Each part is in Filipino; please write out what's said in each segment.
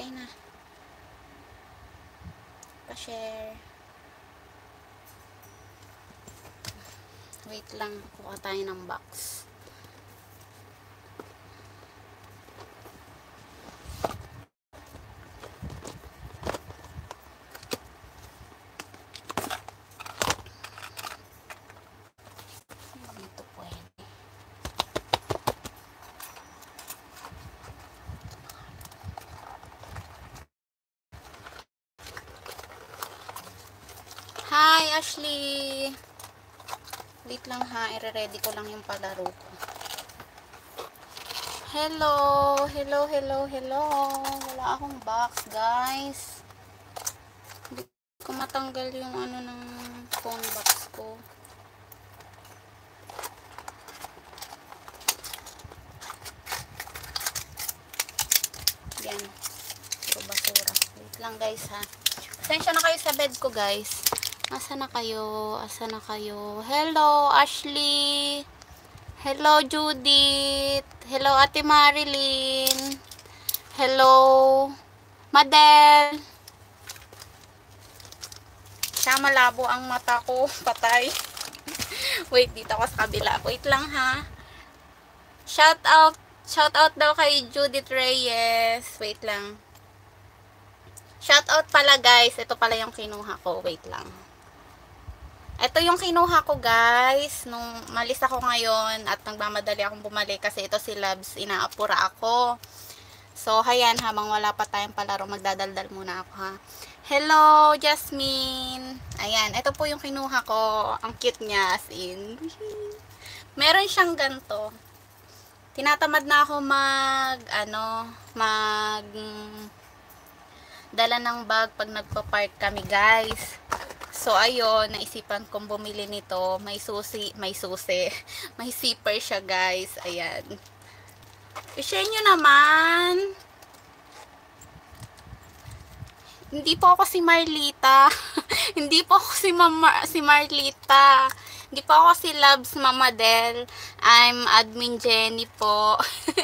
Okay na. Pa-share. Wait lang. Kuha tayo ng box. Dito pwede. Hi, Ashley! Wait lang ha, i-ready ko lang yung palaro ko. Hello! Hello, hello, hello! Wala akong box, guys. Hindi ko matanggal yung ano ng phone box ko. Yan. Puro basura. Wait lang, guys, ha. Pasensya na kayo sa bed ko, guys. Asa na kayo? Asa na kayo? Hello, Ashley! Hello, Judith! Hello, Ate Marilyn! Hello, Madel! Siya, malabo ang mata ko. Patay. Wait, dito ako sa kabila. Wait lang, ha. Shout out daw kay Judith Reyes. Wait lang. Shout out pala, guys. Ito pala yung kinuha ko. Wait lang. Ito yung kinuha ko, guys. Nung malis ako ngayon at nagmamadali akong bumalik kasi ito si Labs, inaapura ako. So, hayan, habang wala pa tayong palaro, magdadaldal muna ako, ha. Hello, Jasmine. Ayan, ito po yung kinuha ko. Ang cute niya, as in. Meron siyang ganito. Tinatamad na ako dala ng bag pag nagpa-park kami, guys. So, ayun, naisipan kong bumili nito. May zipper siya, guys. Ayan. I-share nyo naman. Hindi po ako si Marlita. Hindi po ako si Marlita. Hindi po ako si Labs Mama Del. I'm Admin Jenny po.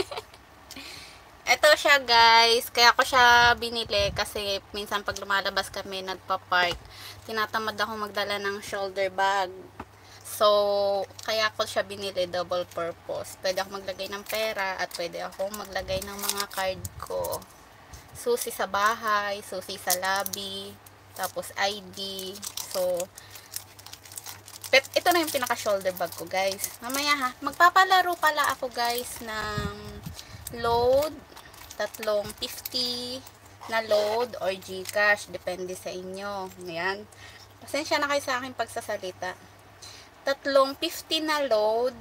Ito siya, guys. Kaya ko siya binili kasi minsan pag lumalabas kami, nagpa-park, tinatamad ako magdala ng shoulder bag. So, kaya ko siya binili, double purpose. Pwede ako maglagay ng pera at pwede ako maglagay ng mga card ko. Susi sa bahay, susi sa lobby, tapos ID. So, ito na yung pinaka shoulder bag ko, guys. Mamaya ha, magpapalaro pala ako, guys, ng load. 350 na load or GCash, depende sa inyo. Ayan. Pasensya na kayo sa aking pagsasalita. 350 na load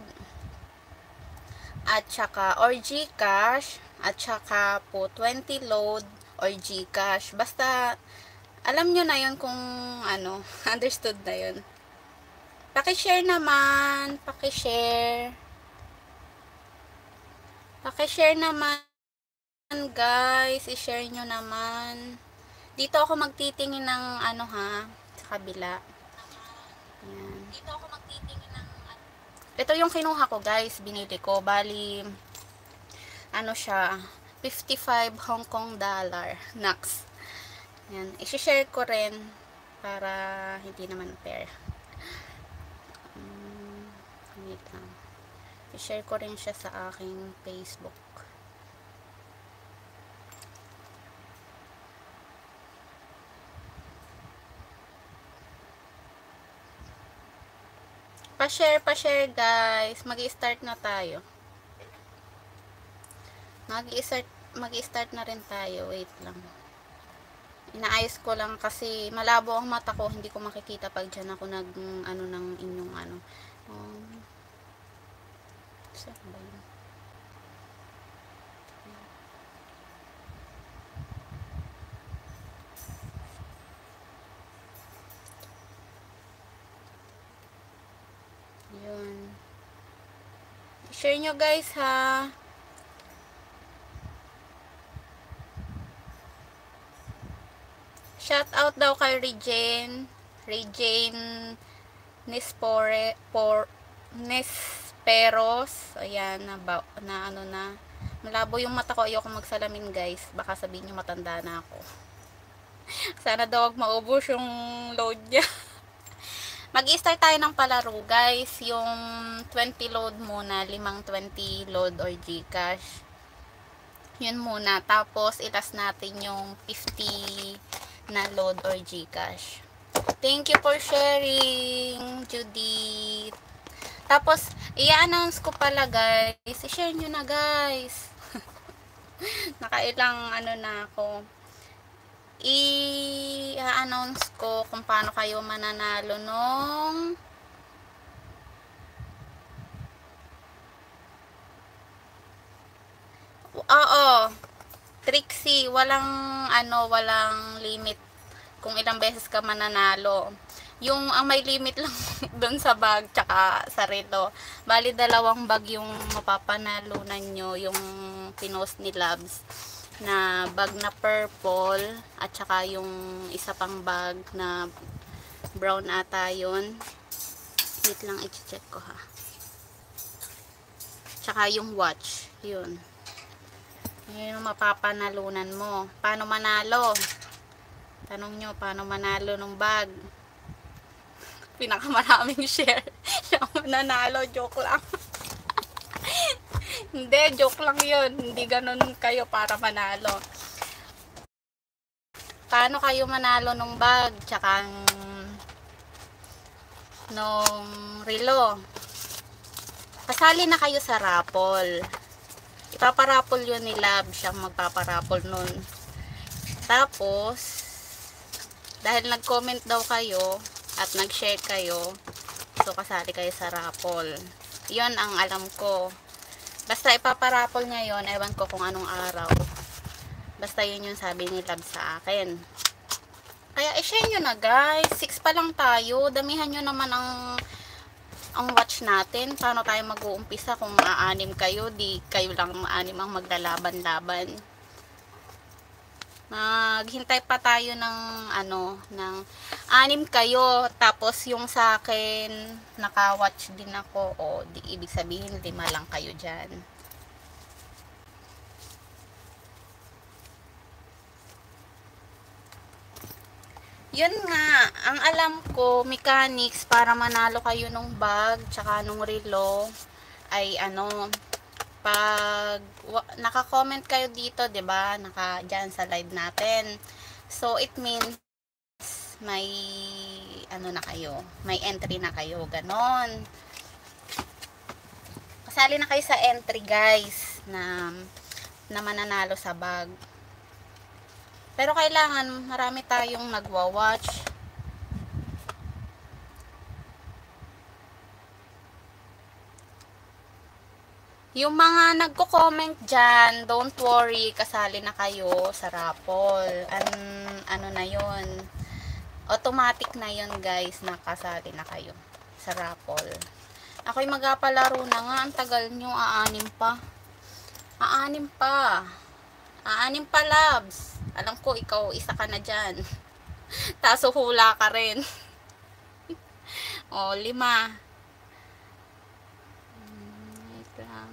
at saka or GCash at saka po 20 load or GCash. Basta alam nyo na yun kung ano, understood na yun. Paki-share naman, paki-share. Paki-share naman, guys, i-share nyo naman. Dito ako magtitingin ng ano ha, sa kabila. Ayan. Dito ako magtitingin ng ito yung kinuha ko, guys, binili ko. Bali, ano siya, 55 Hong Kong dollar. Nax. Ayan, i-share ko rin para hindi naman fair. Wait lang. I-share ko rin siya sa aking Facebook. Pa-share guys. Mag-i-start na tayo. Mag-i-start na rin tayo. Wait lang. Inaayos ko lang kasi malabo ang mata ko. Hindi ko makikita pag dyan ako ano ng inyong ano. Saan ba yun? Yun. Share nyo, guys, ha. Shout out daw kay Regine Nesperos. Ayan, na ano na. Malabo yung mata ko. Ayoko magsalamin guys. Baka sabihin nyo matanda na ako. Sana daw wag maubos yung load niya. Mag-i-start tayo ng palaro guys. Yung 20 load muna. 5 20 load or Gcash. Yun muna. Tapos itas natin yung 50 na load or Gcash. Thank you for sharing, Judith. Tapos, i-announce ko pala guys. I-share nyo na guys. Nakailang ano na ako. I-announce ko kung paano kayo mananalo nung oo, Trixie, walang walang limit kung ilang beses ka mananalo. Yung ang may limit lang doon sa bag tsaka sa relo. Bali 2 bag yung mapapanalunan nyo, yung pinost ni Labs na bag na purple at saka yung isa pang bag na brown ata yun. Wait lang, i-check ko ha. Tsaka yung watch, yun. Yun yung mapapanalunan mo. Paano manalo? Tanong nyo, paano manalo ng bag? Pinakamaraming share. Siya mananalo, joke lang. Hindi, joke lang yun. Hindi ganun kayo para manalo. Paano kayo manalo ng bag? Tsaka nung relo. Kasali na kayo sa raffle. Ipaparapol yun ni Lab. Siyang magpaparapol nun. Tapos, dahil nag-comment daw kayo at nag-share kayo, so kasali kayo sa raffle. Yun ang alam ko. Basta ipaparapol niya yun, ewan ko kung anong araw. Basta yun yung sabi ni Lab sa akin. Kaya i-share nyo na guys. 6 pa lang tayo. Damihan nyo naman ang watch natin. Paano tayo mag-uumpisa kung 6 kayo, di kayo lang 6 ang maglalaban-laban. Maghintay pa tayo ng ng 6 kayo, tapos yung sa akin naka-watch din ako, o di ibig sabihin 5 lang kayo diyan. Yun nga, ang alam ko, mechanics para manalo kayo nung bag tsaka nung relo ay pag naka-comment kayo dito, 'di ba? Diyan sa live natin. So it means may na kayo, may entry na kayo, ganon. Kasali na kayo sa entry, guys, na mananalo sa bag. Pero kailangan marami tayong nagwa-watch. Yung mga nagko-comment dyan, don't worry, kasali na kayo sa raffle. Na yun, automatic na yun guys, nakasali na kayo sa raffle. Ako'y magapalaro na nga, ang tagal nyo, 6 pa. 6 pa. 6 pa, Labs. Alam ko, ikaw, isa ka na dyan. Taso hula ka rin. O, 5. Wait lang.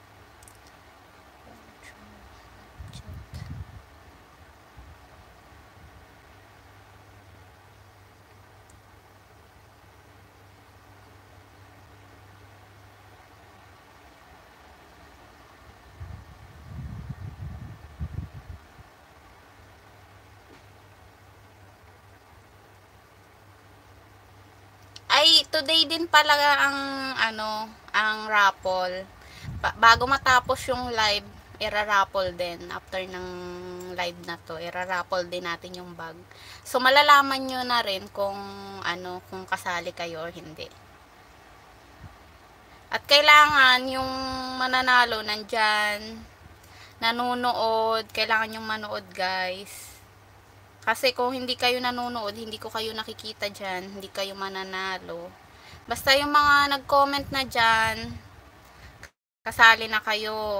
Ay, today din pala ang raffle. Bago matapos yung live, ira-raffle din. After ng live na to, ira-raffle din natin yung bag. So, malalaman nyo na rin kung kung kasali kayo or hindi. At kailangan yung mananalo nandyan, nanonood, kailangan yung manood guys. Kasi kung hindi kayo nanonood, hindi ko kayo nakikita dyan, hindi kayo mananalo. Basta yung mga nag-comment na dyan, kasali na kayo.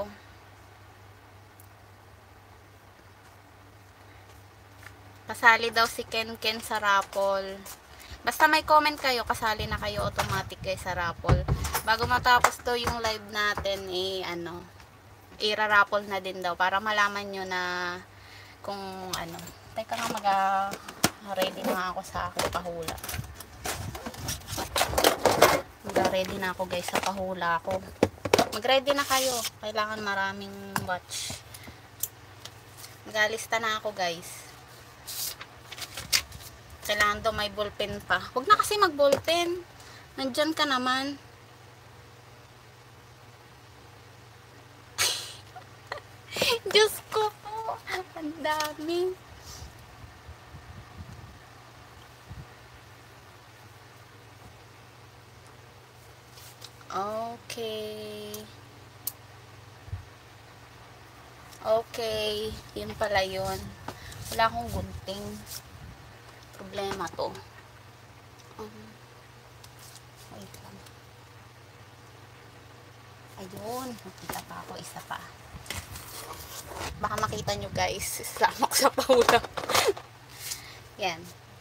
Kasali daw si Ken Ken sa raffle. Basta may comment kayo, kasali na kayo automatic guys sa raffle. Bago matapos to yung live natin, ira-raffle na din daw para malaman nyo na kung ano. Teka nga, ready na ako sa aking pahula. Ready na ako guys sa pahula ko. Mag-ready na kayo. Kailangan maraming watch. Nagalista na ako guys. Kailangan daw may ballpen pa. Huwag na kasi mag-ballpen. Nandyan ka naman. Diyos ko po. Ang dami. Okay. Okay. Yun pala yun. Wala akong gunting. Problema to. Wait lang. Ayun. Nakita pa ako. Isa pa. Baka makita nyo guys. Isama ko sa pahula. Yan.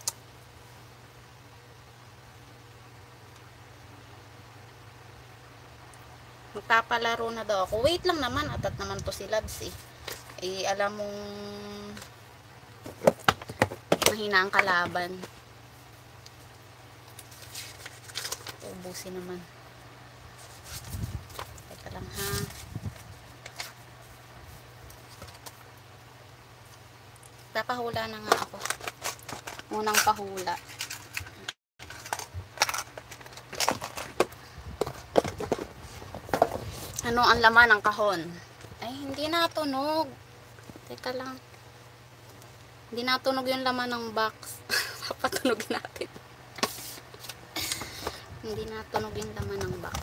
Magpapalaro na daw ako. Wait lang naman. Atat naman to si Labs eh. Eh, alam mong mahina ang kalaban. Ubusin naman. Teka lang ha. Papahula na nga ako. Unang pahula. Ano ang laman ng kahon? Ay, hindi natunog. Teka lang. Hindi natunog yung laman ng box. Papatunogin natin. Hindi natunog yung laman ng box.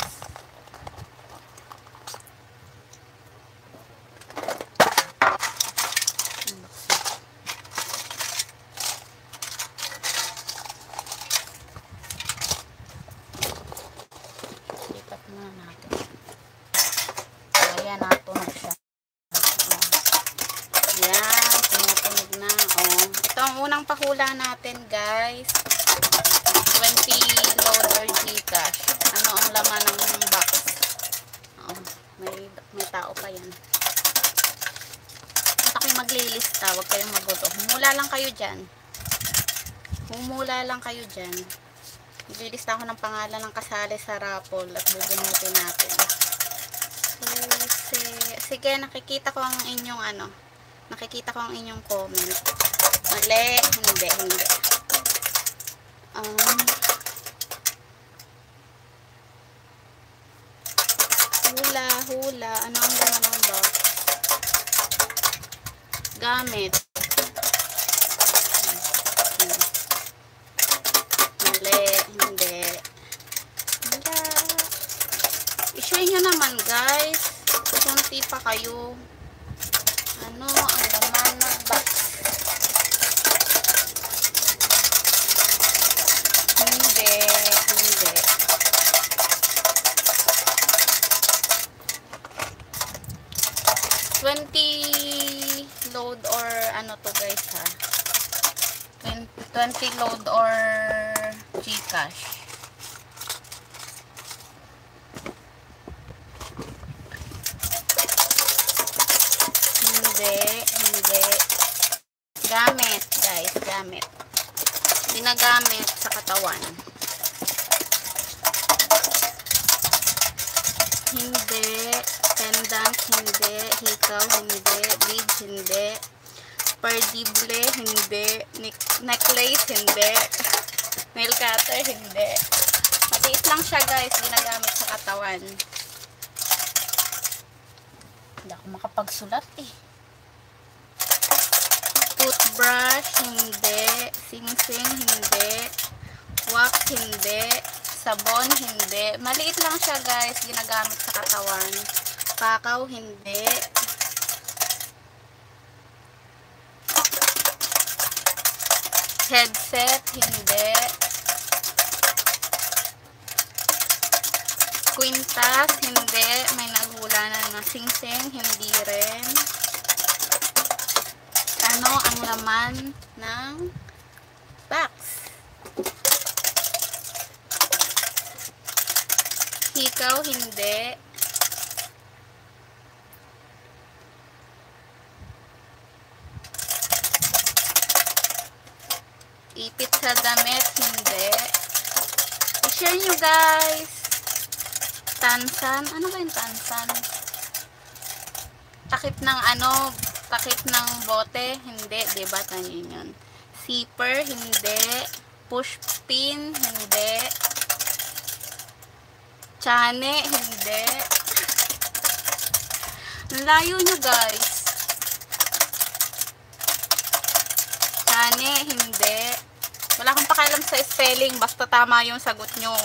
Lipat muna natin. Ayan, natunog siya. Ayan, tumutunog na. Oh. Ito ang unang pahula natin, guys. 20 load or Gcash. Ano ang laman ng box? Oh, may tao pa yan. Basta kayo maglilista, huwag kayong maguto. Humula lang kayo dyan. Humula lang kayo dyan. Maglilista ako ng pangalan ng kasali sa raffle at bubunutin natin. Sige, nakikita ko ang inyong ano. Nakikita ko ang inyong comment. Mali, hindi. Hula. Ano ang laman ng box? Gamit. Mali, hindi. Wala. I-share nyo naman guys. Kunti pa kayo. Ano ang laman ng box? Hindi. 20 load or ano to guys ha? 20 load or Gcash. Hindi. Gamit, guys. Gamit. Ginagamit sa katawan. Hindi. Pendant, hindi. Hikaw, hindi. Beads, hindi. Perdible, hindi. Necklace, hindi. Nail cutter, hindi. Matiis lang siya, guys. Ginagamit sa katawan. Hindi ako makapagsulat eh. Toothbrush, hindi. Sing-sing, hindi. Wax, hindi. Sabon, hindi. Maliit lang siya guys. Ginagamit sa katawan. Pakaw, hindi. Headset, hindi. Quintas, hindi. May naghulanan na sing-sing, hindi rin. Ano ang laman ng box? Hikaw, hindi. Ipit sa damit, hindi. I-share nyo guys. Tansan. Ano ba yung tansan? Takip ng ano, takip ng bote, hindi. Diba? Tanyan yun. Zipper, hindi. Push pin, hindi. Chane, hindi. Ang layo nyo guys. Chane, hindi. Wala akong pakialam sa spelling, basta tama yung sagot nyo.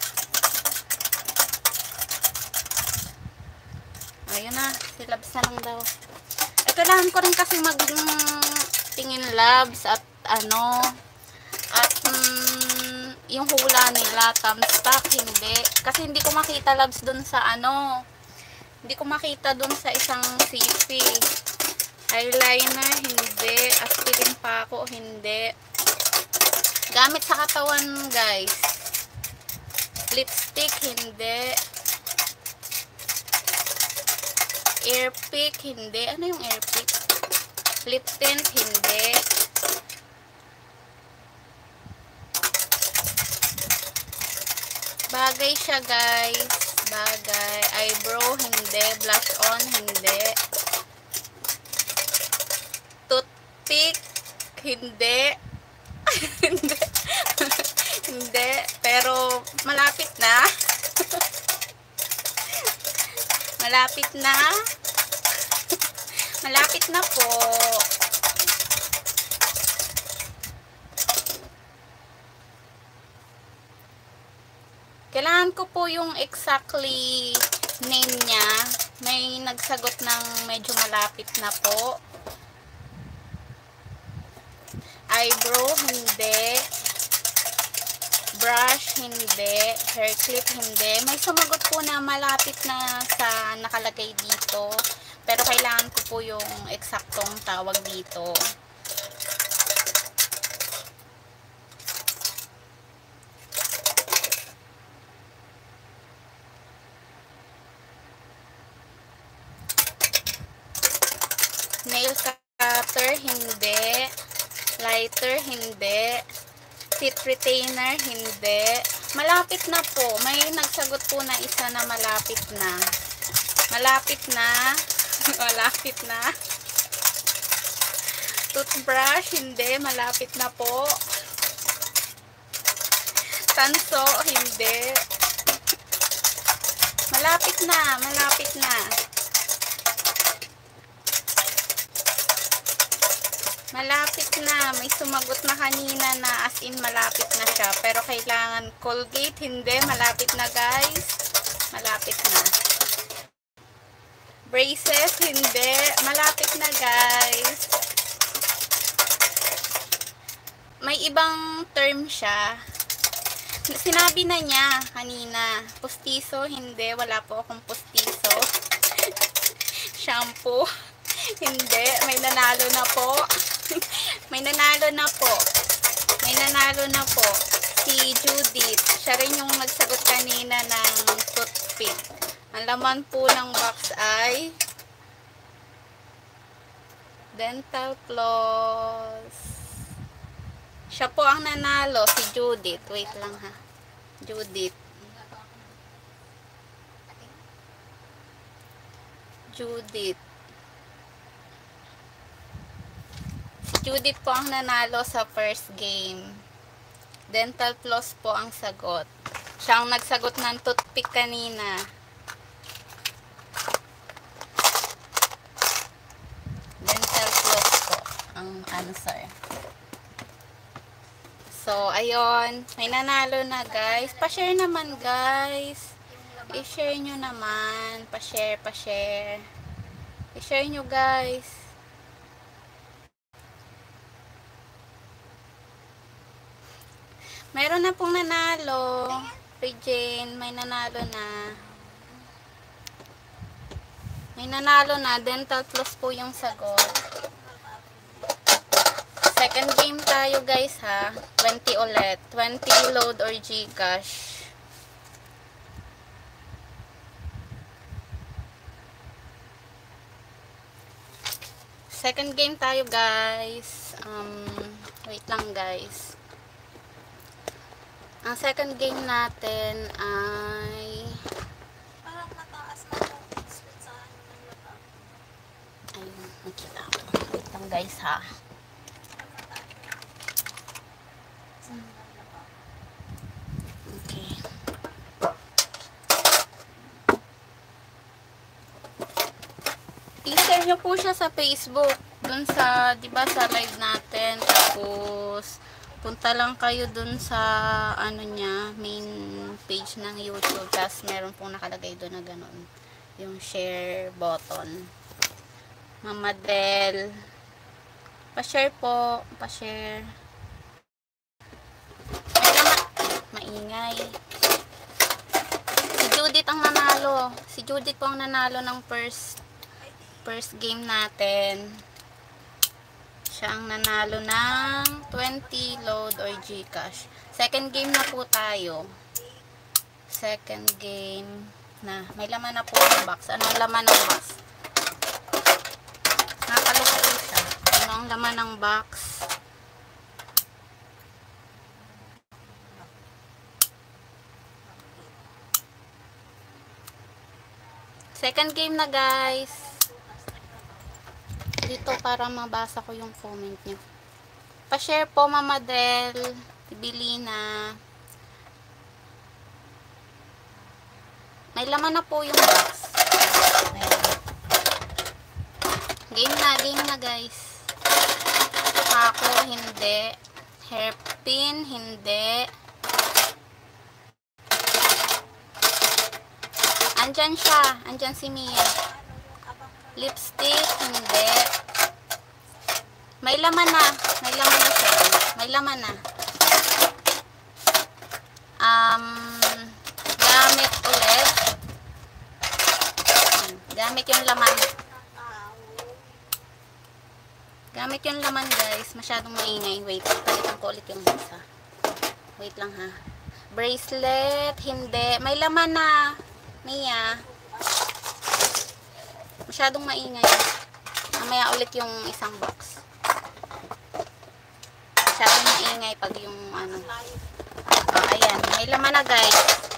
Ayun na, si Labs na lang daw. Eh, kailangan ko rin kasi tingin Labs at ano, at yung hula nila, thumbs up, hindi. Kasi hindi ko makita Labs dun sa ano, hindi ko makita dun sa isang CP. Eyeliner, hindi. Aspirin pa ako, hindi. Gamit sa katawan, guys. Lipstick, hindi. Ear pick, hindi. Ano yung ear pick? Lip tint, hindi. Bagay siya, guys. Bagay. Eyebrow, hindi. Blush on, hindi. Toothpick, hindi. Hindi. Hindi. Pero, malapit na. Malapit na. Malapit na po. Kailangan ko po yung exactly name niya. May nagsagot ng medyo malapit na po. Eyebrow, hindi. Brush, hindi. Hair clip, hindi. May sumagot po na malapit na sa nakalagay dito. Pero kailangan ko po yung eksaktong tawag dito. Nail cutter, hindi. Lighter, hindi. Teeth retainer, hindi. Malapit na po. May nagsagot po na isa na malapit na. Malapit na. Malapit na. Toothbrush, hindi. Malapit na po. Tanso, hindi. Malapit na. Malapit na. Malapit na. May sumagot na kanina na as in malapit na siya. Pero kailangan Colgate. Hindi. Malapit na guys. Malapit na. Braces. Hindi. Malapit na guys. May ibang term siya. Sinabi na niya kanina. Pustiso. Hindi. Wala po akong pustiso. Shampoo. Hindi. May nanalo na po. May nanalo na po. May nanalo na po. Si Judith. Siya rin yung nagsagot kanina ng toothpick. Ang laman po ng box ay dental floss. Siya po ang nanalo. Si Judith. Wait lang ha. Judith. Judith. Judith po ang nanalo sa first game. Dental floss po ang sagot. Siya ang nagsagot ng toothpick kanina. Dental floss po ang answer. So, ayun. May nanalo na guys. Pa-share naman guys. I-share nyo naman. Pa-share, pa-share. I-share nyo guys. Meron na pong nanalo. Regine, may nanalo na. May nanalo na. Dental floss po yung sagot. Second game tayo guys ha. 20 ulit. 20 load or Gcash. Second game tayo guys. Wait lang guys. Ang second game natin ay Parang mataas na yung speed sa ano ng lata. ayun, nakita ko. Wait lang guys ha. Okay. I-share nyo po siya sa Facebook. Dun sa, di ba sa live natin. Tapos, punta lang kayo dun sa, ano niya, main page ng YouTube. Tapos, meron pong nakalagay dun na ganun. Yung share button. Mama Del. Pa-share po. Pa-share. Maingay. Si Judith ang nanalo. Si Judith po ang nanalo ng first game natin. Siya ang nanalo ng 20 load or Gcash. Second game na po tayo. Second game na. May laman na po ang box. Ano ang laman ng box? Nakaloko po siya. Ano ang laman ng box? Second game na guys. Dito para mabasa ko yung comment nyo. Pa-share po Mama Del, Tibilina. May laman na po yung box. Ayan. Game na guys. Ako hindi. Hairpin hindi. Andyan siya. Andyan si Mia. Lipstick, hindi. May laman na. May laman na siya. May laman na. Gamit ulit. Gamit yung laman. Gamit yung laman guys. Masyadong maingay. Wait. Palitan ko ulit yung isa. Wait lang ha. Bracelet, hindi. May laman na. Mia. Masyadong maingay. Mamaya ulit yung isang box. Masyadong maingay pag yung ano. Oh, ayan. May laman na guys.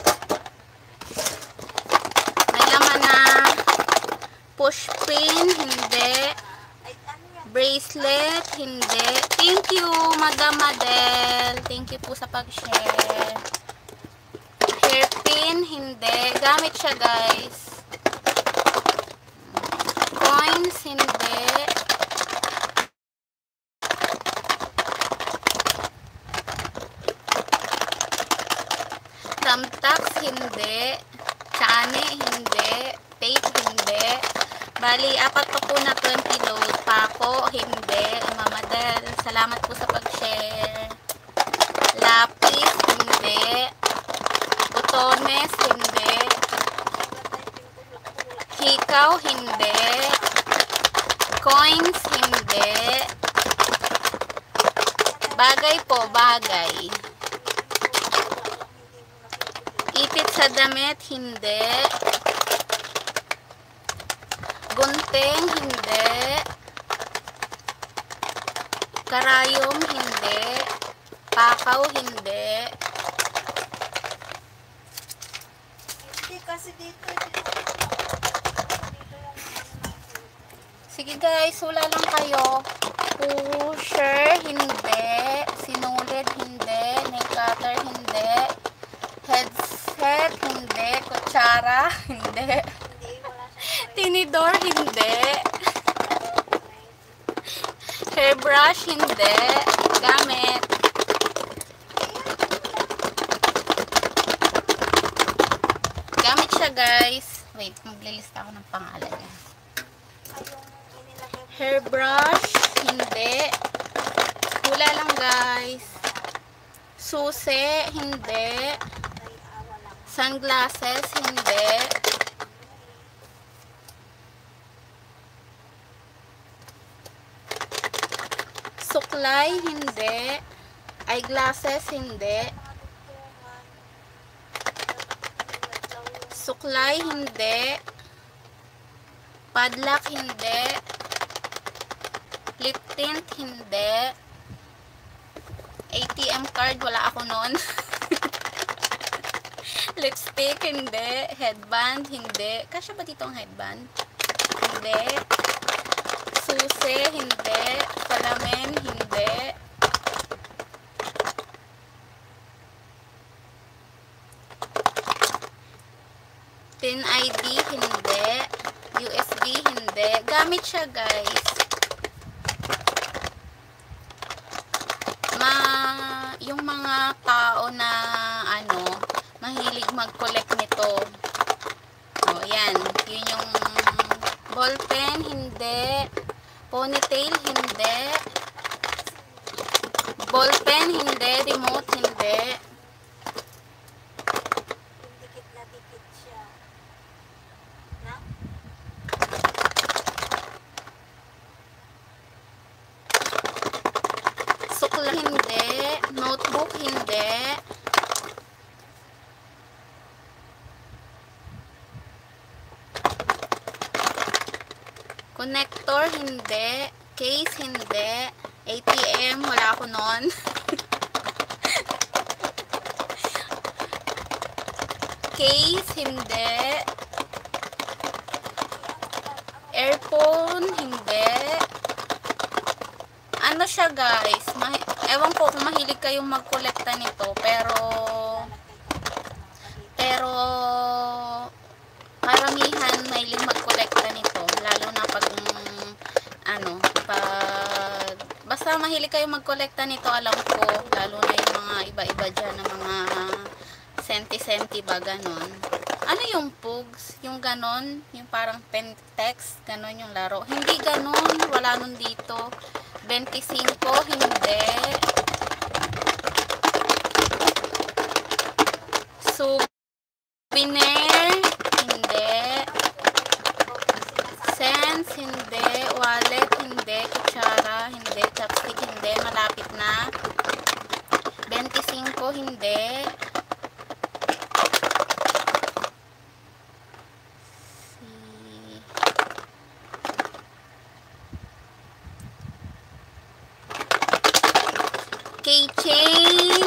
May laman na push pin, hindi. Bracelet, hindi. Thank you, Madam Adel. Thank you po sa pag-share. Hairpin, hindi. Gamit siya guys. Coins, hindi. Thumbtacks, hindi. Chane, hindi. Tape, hindi. Bali, apat pa po na 20 load. Pako, hindi. Mama Del, salamat po sa pag-share. Lapis, hindi. Botones, hindi. Hikaw, hindi. Coins, hindi. Bagay po, bagay. Ipit sa damit, hindi. Gunting, hindi. Karayom, hindi. Pakaw, hindi. Hindi kasi dito. Sige guys, wala lang kayo. Pusher, hindi. Sinulid, hindi. Nail cutter, hindi. Headset, hindi. Kutsara, hindi. Tinidor, hindi. Hairbrush, hindi. Gamit. Gamit siya guys. Wait, maglilista ako ng pangalan niya. Hairbrush, hindi. Hula lang guys. Susi, hindi. Sunglasses, hindi. Suklay, hindi. Eyeglasses, hindi. Suklay, hindi. Padlock, hindi. Lip tint, hindi. ATM card, wala ako noon. Lipstick, hindi. Headband, hindi. Kasya ba dito ang headband? Hindi. Susi, hindi. Salamin, hindi. Tin ID, hindi. USB, hindi. Gamit siya, guys. Yung mga tao na, mahilig mag-collect nito. O, yan. Yun yung ballpen, hindi. Ponytail, hindi. Ballpen, hindi. Remote, hindi. Dikit na dikit siya. Na? Sukla, hindi. Notebook, hindi. Connector, hindi. Case, hindi. ATM, wala ako nun. Case, hindi. Earphone, hindi. Ano siya, guys? Ewan ko kung mahilig kayong magkolekta nito, pero karamihan mahilig magkolekta nito, lalo na pag basta mahilig kayong magkolekta nito, alam ko, lalo na yung mga iba-iba dyan na mga senti-senti ba, ganon. Ano yung pugs? Yung ganon, yung parang pentex, ganon yung laro. Hindi ganon, wala nun dito. 25, hindi. Souvenir, hindi. Sense, hindi. Wallet, hindi. Kutsara, hindi. Chopstick, hindi. Malapit na. 25, hindi. Keychain.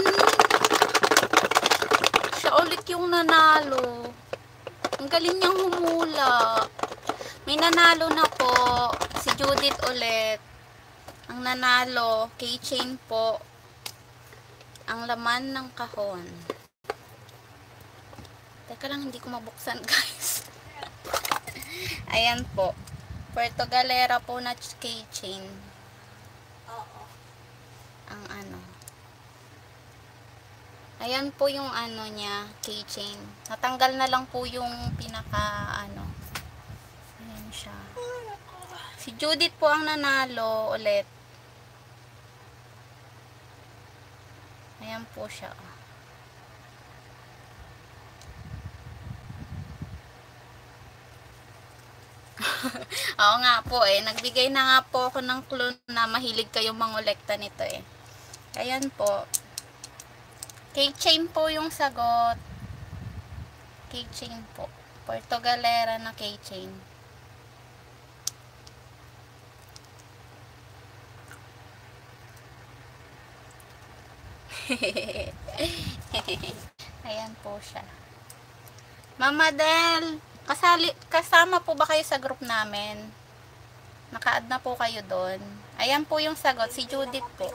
Siya ulit yung nanalo. Ang galing niyang humula. May nanalo na po. Si Judith ulit. Ang nanalo. Keychain po. Ang laman ng kahon. Teka lang, hindi ko mabuksan, guys. Ayan po. Puerto Galera po na keychain. Oo. Ang ayan po yung niya, keychain. Natanggal na lang po yung pinaka ayan siya. Si Judith po ang nanalo ulit. Ayan po siya. Oo nga po nagbigay na nga po ako ng clue na mahilig kayong mangolekta nito Ayan po. Keychain po yung sagot. Keychain po. Puerto Galera na keychain. Ayan po siya. Mama Del, kasama po ba kayo sa group namin? Naka-add na po kayo doon. Ayan po yung sagot. Si Judith po.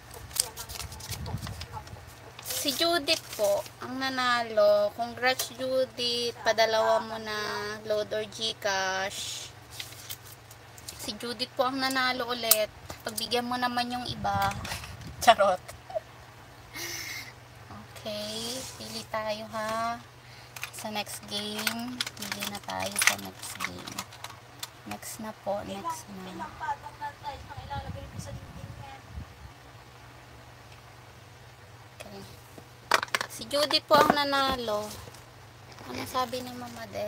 Si Judith po ang nanalo. Congrats, Judith. Padalawa mo na load or Gcash. Si Judith po ang nanalo ulit. Pagbigyan mo naman yung iba. Charot. Okay. Pili tayo, ha. Sa next game. Pili na tayo sa next game. Next na po. Next na. Ilang patong na tayo nang ilalagay ko sa dinding yan. Okay. Si Judith po ang nanalo. Ano sabi ni Mama Del?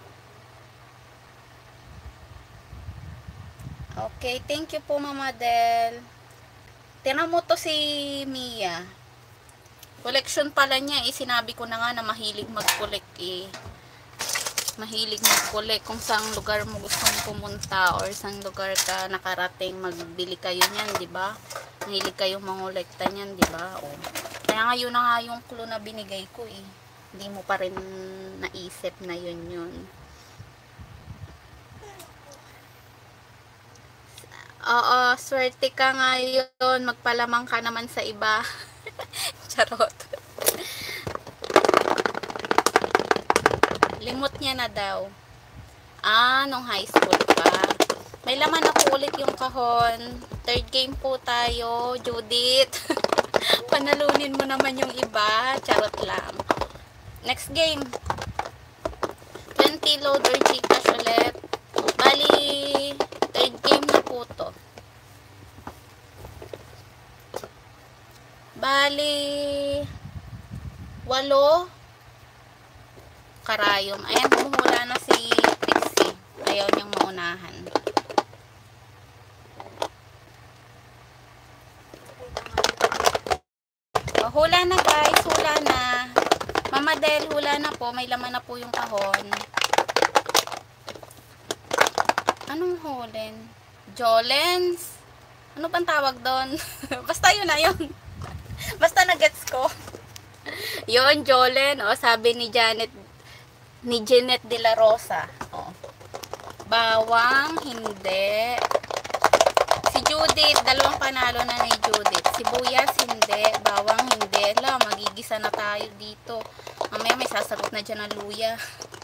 Okay, thank you po Mama Del. Tinan mo to si Mia. Collection pala niya sinabi ko na nga na mahilig mag-collect Mahilig mag-collect kung saang lugar mo gustong pumunta or saang lugar ka nakarating, magbili kayo niyan, di ba? Mahilig kayong mangolekta niyan, di ba? O. Kaya nga yun na nga yung clue na binigay ko eh. Hindi mo pa rin naisip na yun. Oo, swerte ka ngayon. Magpalamang ka naman sa iba. Charot. Limot niya na daw. Nung high school pa. May laman na po ulit yung kahon. Third game po tayo, Judith. Panalunin mo naman yung iba. Charot lang. Next game. 20 load or Gcash ulit. Bali, third game na po to. Bali, 8 karayom. Ayan, humuhula na si Trixie. Ayaw niyang maunahan. Hula na guys, hula na. Mama Del, hula na po. May laman na po yung kahon. Anong hulin? Jolens? Ano bang tawag doon? Basta yun na yun. Basta na-gets ko. Yun, Jolen. O, sabi ni Janet de la Rosa. O. Bawang, hindi. Si Judith, dalawang panalo na ni Judith. Sibuyas, hindi. Bawang, hindi. La, magigisa na tayo dito. Mamaya may sasagot na dyan ng luya.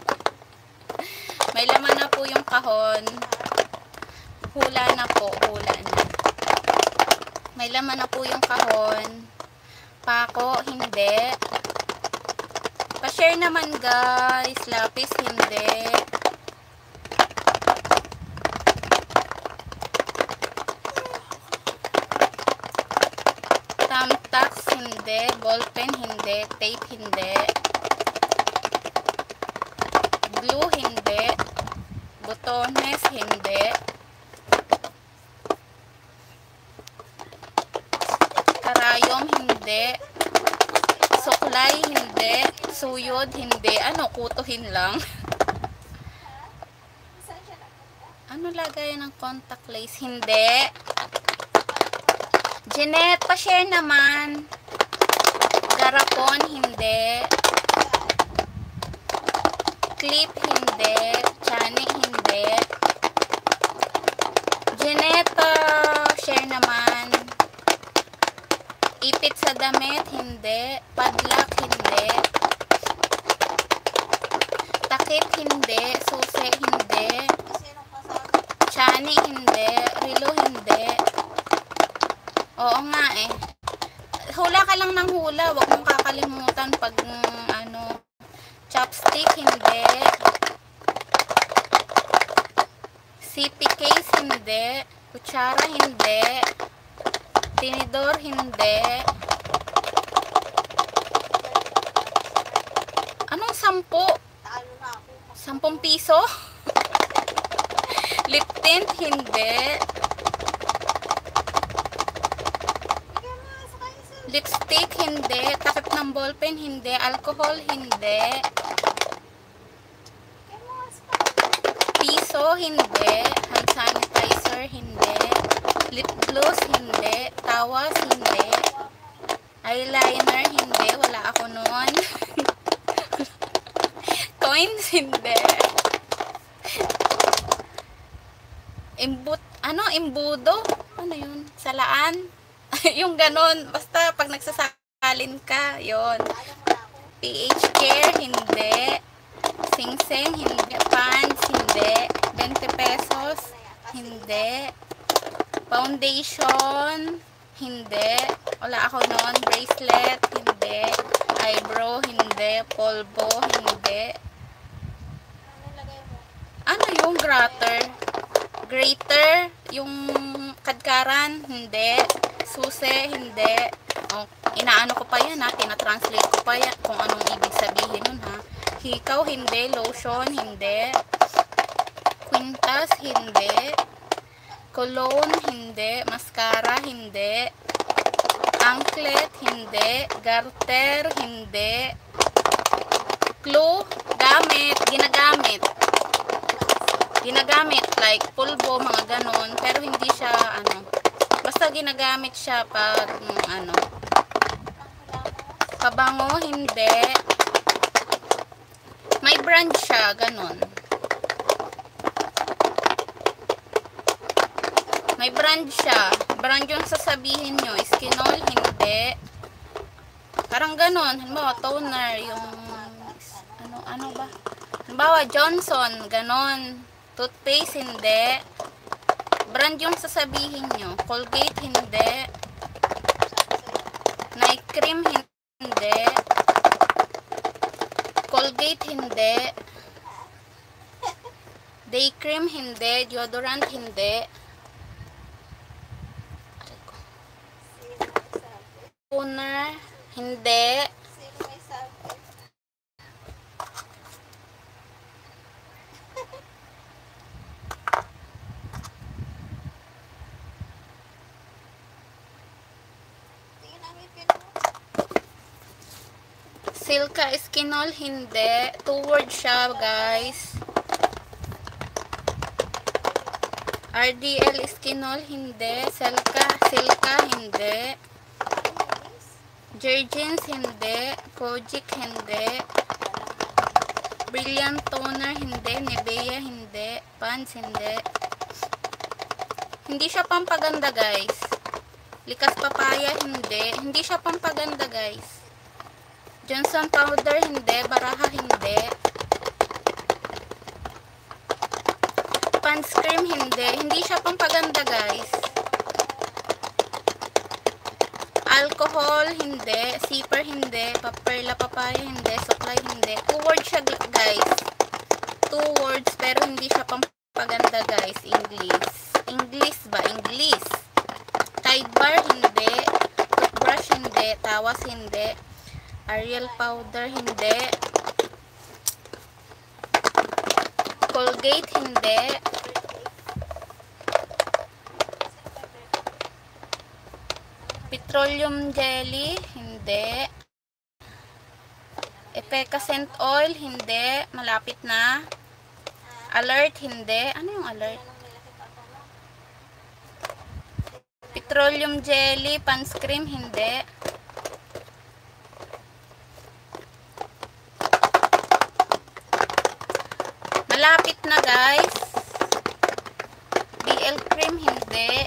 May laman na po yung kahon. Hula na po, hula na. May laman na po yung kahon. Pako, hindi. Pa-share naman guys. Lapis, hindi. Thumbtacks, hindi. Ballpen, hindi. Tape, hindi. Glue, hindi. Botones, hindi. Karayom, hindi. Suklay, hindi. Suyod, hindi. Ano, kutuhin lang. Ano lagay ng contact lace? Hindi. Jeanette, pa-share naman. Garapon, hindi. Clip, hindi. Chani, hindi. Jeanette, pa-share naman. Ipit sa damit, hindi. Padlock, hindi. Takip, hindi. Susi, hindi. Chani, hindi. Rilo, hindi. Oo nga eh. Hula ka lang ng hula. Huwag mong kakalimutan pag chopstick, hindi. CP case, hindi. Kutsara, hindi. Tinidor, hindi. Anong 10? 10 piso? Lip tint, hindi. Lipstick, hindi. Takip ng ballpen, hindi. Alcohol, hindi. Piso, hindi. Hand sanitizer, hindi. Lip gloss, hindi. Tawas, hindi. Eyeliner, hindi. Wala ako noon. Coins, hindi. Imbudo? Ano yun? Salaan? Yung ganon. Basta pag nagsasalin ka, yon. PH care, hindi. Sing-sing, hindi. Pants, hindi. 20 pesos, hindi. Foundation, hindi. Wala ako noon. Bracelet, hindi. Eyebrow, hindi. Polvo, hindi. Ano yung grater? Grater, yung kadkaran, hindi. Susi, hindi. Oh, inaano ko pa yan ha. Tinatranslate ko pa yan kung anong ibig sabihin nun ha. Hikaw, hindi. Lotion, hindi. Quintas, hindi. Cologne, hindi. Mascara, hindi. Anklet, hindi. Garter, hindi. Clue, gamit. Ginagamit like pulbo, mga ganon. Pero hindi siya, basta basta ginagamit siya pag ano, pabango, hindi. May brand siya, ganun. May brand siya. Brand yung sasabihin nyo. Skinol, hindi. Parang ganun. Halimbawa, toner, yung ano ba? Halimbawa, Johnson, ganun. Toothpaste, hindi. Brand yung sasabihin nyo. Colgate, hindi. Night cream, hindi. Colgate, hindi. Day cream, hindi. Deodorant, hindi. Toner, hindi. Sino may sabi? Tingin ang ngipin mo. Silka Skinol, hindi. 2 words siya, guys. RDL Skinol, hindi. Silka, hindi. Jergens, hindi. Kojic, hindi. Brilliant Toner, hindi. Nivea, hindi. Pants, hindi. Hindi siya pampaganda, guys. Likas Papaya, hindi. Hindi siya pampaganda, guys. Johnson Powder, hindi. Baraha, hindi. Pants Cream, hindi. Hindi siya pampaganda, guys. Alcohol, hindi. Zipper, hindi. Perla Papaya, hindi. Suklay, hindi. 2 words siya, guys. 2 words, pero hindi siya pampaganda, guys. English ba? English. Tide Bar, hindi. Toothbrush, hindi. Tawas, hindi. Ariel Powder, hindi. Colgate, hindi. Petroleum Jelly, hindi. Efficacent Oil, hindi. Malapit na. Alert, hindi. Ano yung alert? Petroleum Jelly, Pants Cream, hindi. Malapit na, guys. BL Cream, hindi.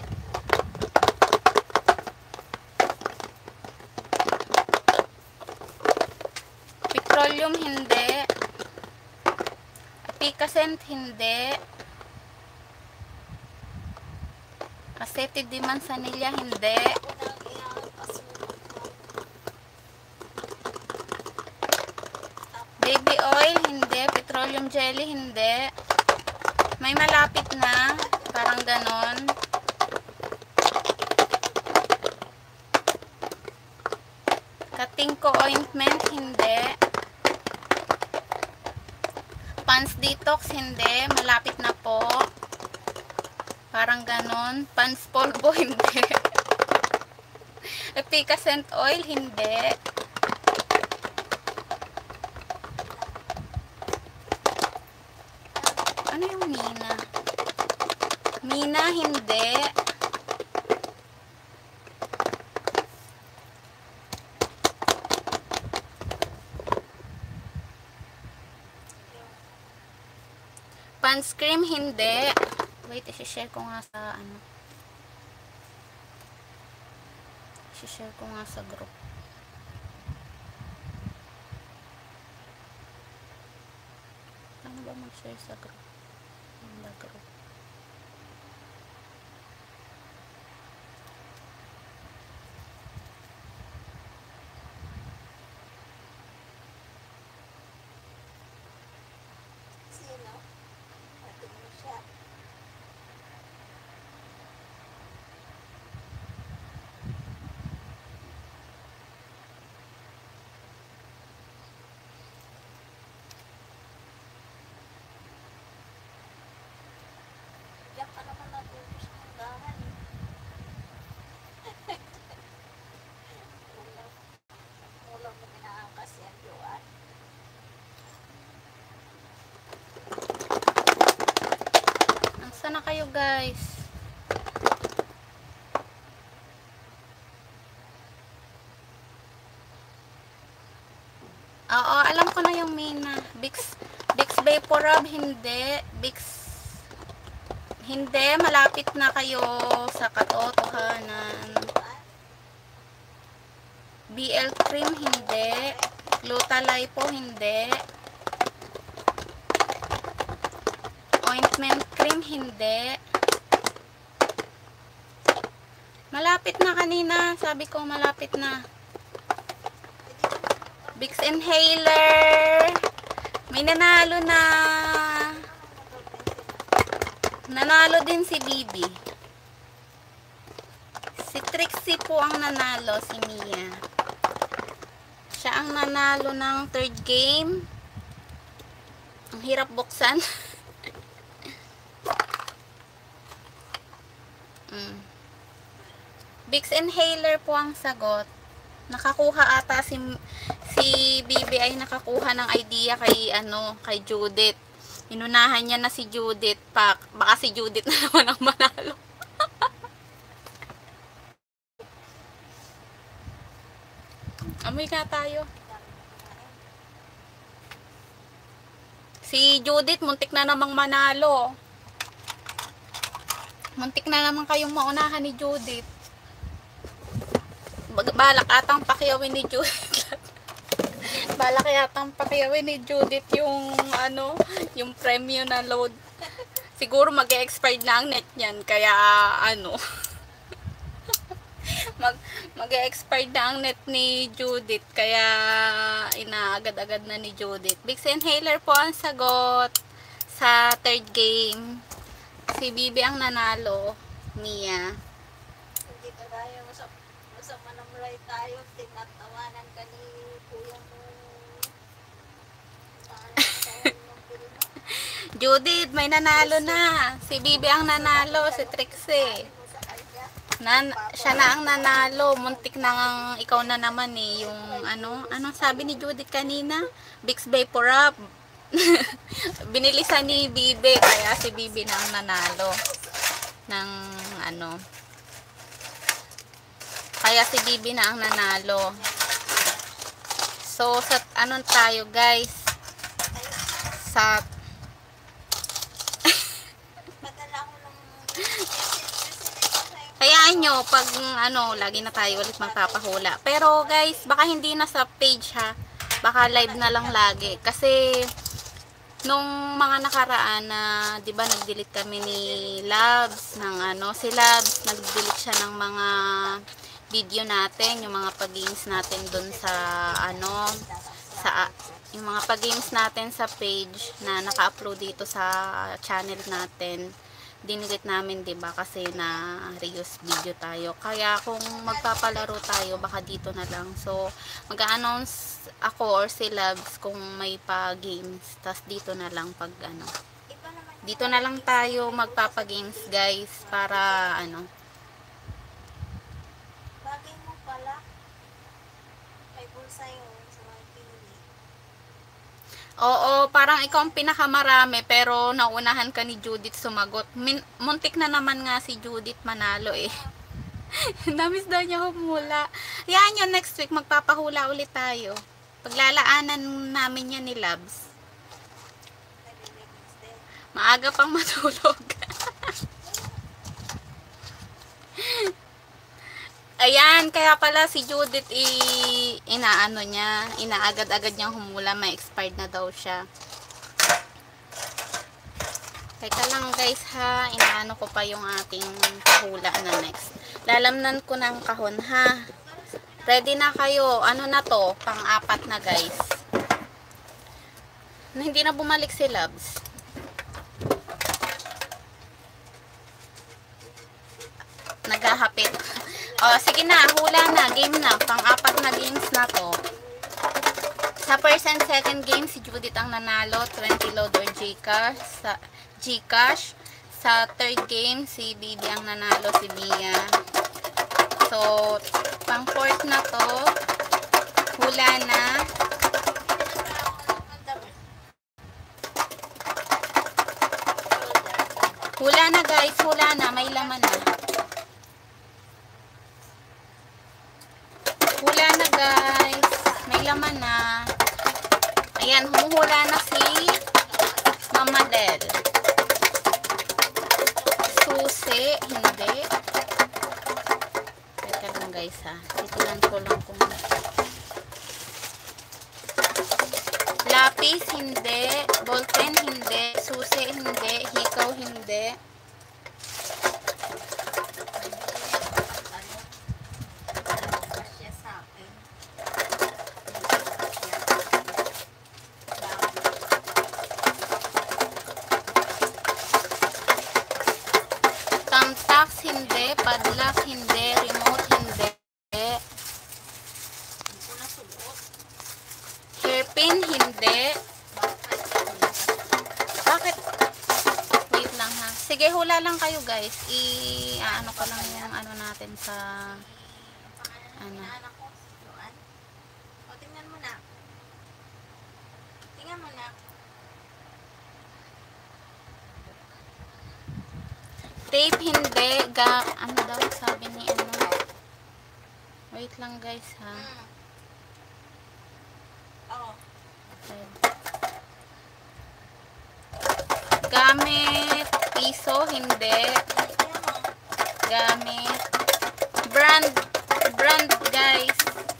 Petroleum, hindi. Efficacent, hindi. Aceted Manzanilla, hindi. Baby oil, hindi. Petroleum jelly, hindi. May malapit na. Parang ganon. Katingko ointment, hindi. Pants detox, hindi. Malapit na po. Parang ganon. Pants polvo, hindi. Efficacent oil, hindi. Ano yung Mina? Mina, hindi. Pants cream, hindi. Wait, isi-share ko nga sa ano. Isi-share ko nga sa group. Ano ba mag-share sa group? Ang group. Sino? Natin mo siya. Diyan ka naman natuto sa hanggahan. Mula mo pinaangkas yan, Joan. Nasaan na kayo, guys? Oo, alam ko na yung Mina. Bix Vaporub, hindi. Hindi, malapit na kayo sa katotohanan. BL cream, hindi. Glutathione, hindi. Ointment cream, hindi. Malapit na kanina. Sabi ko, malapit na. Vicks Inhaler. May nanalo na. Nanalo din si Bibi. Si Trixie po ang nanalo, si Mia. Siya ang nanalo ng third game. Ang hirap buksan. Vicks Inhaler po ang sagot. Nakakuha ata si Bibi ay nakakuha ng idea kay Judith. Inunahan niya na si Judith pa. Baka si Judith na naman ang manalo. Amoy nga tayo. Si Judith muntik na namang manalo. Muntik na naman kayong maunahan ni Judith. Balak atang pakiyawin ni Judith. Balak yatang pakiyawin ni Judith yung premium na load. Siguro mag-e-expired na ang net niyan. Kaya mag-e-expired na ang net ni Judith. Kaya inaagad-agad na ni Judith. Vicks Inhaler po ang sagot sa third game. Si Bibi ang nanalo. Mia. Hindi ka tayo masama na mulay tayo. Tinatawanan ka ni kuya mo. Judith, may nanalo na. Si Bibi ang nanalo. Si Trixie. Siya na ang nanalo. Muntik na ang ikaw na naman eh. Yung anong sabi ni Judith kanina? Vicks Vaporub. Binilisan ni Bibi. Kaya si Bibi na ang nanalo. Kaya si Bibi na ang nanalo. So, sa tayo guys? Sa kayaan nyo, pag lagi na tayo ulit magpapahula. Pero guys, baka hindi na sa page ha. Baka live na lang lagi. Kasi, nung mga nakaraan na, di ba nag-delete kami ni Labs, si Labs, nag-delete siya ng mga video natin, yung mga pag-games natin dun sa, yung mga pag-games natin sa page na naka-upload dito sa channel natin. Dinilit namin, 'di ba? Kasi na reuse video tayo. Kaya kung magpapalaro tayo, baka dito na lang. So, mag-a-announce ako or si Labs kung may pa-games. Tas dito na lang pag dito na lang tayo magpapa-games, guys, para Bagay mo pala. May bulsa yun sa mga pinili. Oo, parang ikaw ang pinakamarami pero naunahan ka ni Judith sumagot. Muntik na naman nga si Judith manalo eh. Namis daw niya humula. Yan yun, next week magpapahula ulit tayo. Paglalaanan namin yan ni Labs. Maaga pang matulog. Ayan, kaya pala si Judith inaagad-agad niyang humula, may expired na daw siya. Teka lang guys ha, inaano ko pa yung ating hula na next. Lalamnan ko ng kahon ha. Ready na kayo, na to, pang-apat na guys. Hindi na bumalik si Labs. Naghahapit. O, sige na, hula na, game na. Pang-apat na games na to. Sa first and second game, si Judith ang nanalo, 20 load or Gcash. Sa third game, si Bibi ang nanalo, si Mia. So, pang-fourth na to, hula na. Hula na guys, hula na, may laman na. Hula na guys. May laman na. Ayan, humuhula na si Mama Del. Susi, hindi. Teka lang guys ha. Titinan ko lang kung... Lapis, hindi. Ballpen, hindi. Susi, hindi. Hikaw, hindi. Siya sa akin. Thumbtack, hindi. Padlock, hindi. Remote, hindi. Hindi ko nasuot. Hairpin, hindi. Bakit? Wait lang ha. Sige, hula lang kayo guys. Ano ko lang yung ano natin sa... Ano. Anak ko, Joan. O, tingnan mo na. Tingnan mo na. Tape, hindi. Ano daw sabi ni ano? Wait lang guys ha. Oo. Gamit. Piso, hindi. Tingnan mo. Gamit. Brand guys.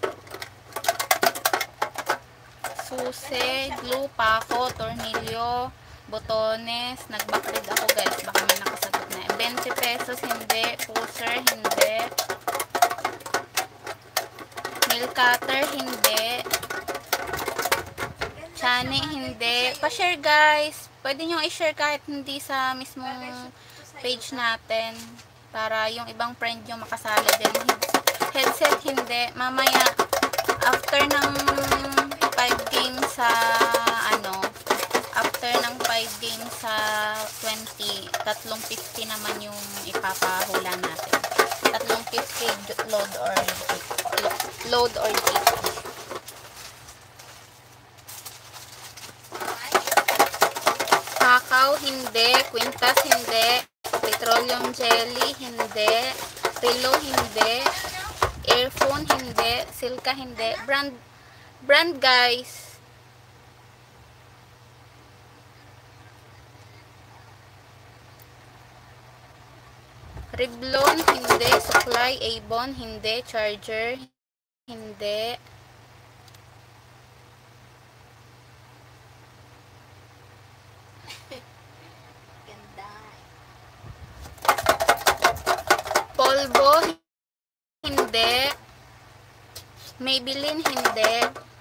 Susi, glue, pako, tornilyo, botones. Nag-backread ako guys. Baka may nakasagot na. 20 pesos, hindi. Pusher, hindi. Nail cutter, hindi. Chani, hindi. Pa-share guys. Pwede nyo i-share kahit hindi sa mismong page natin. Para yung ibang friend nyo makasali din. Headset, hindi. Mamaya, after ng 5 games sa, after ng 5 games sa 20, 350 naman yung ipapahula natin. 350 load or dip. Kakao, hindi. Quintas, hindi. Petroleum jelly, hindi. Pillow, hindi. Earphone, hindi. Silka, hindi. Brand guys. Revlon, hindi. Supply, Avon, hindi. Charger, hindi. Ganda. Polvo, hindi. Maybelline, hindi.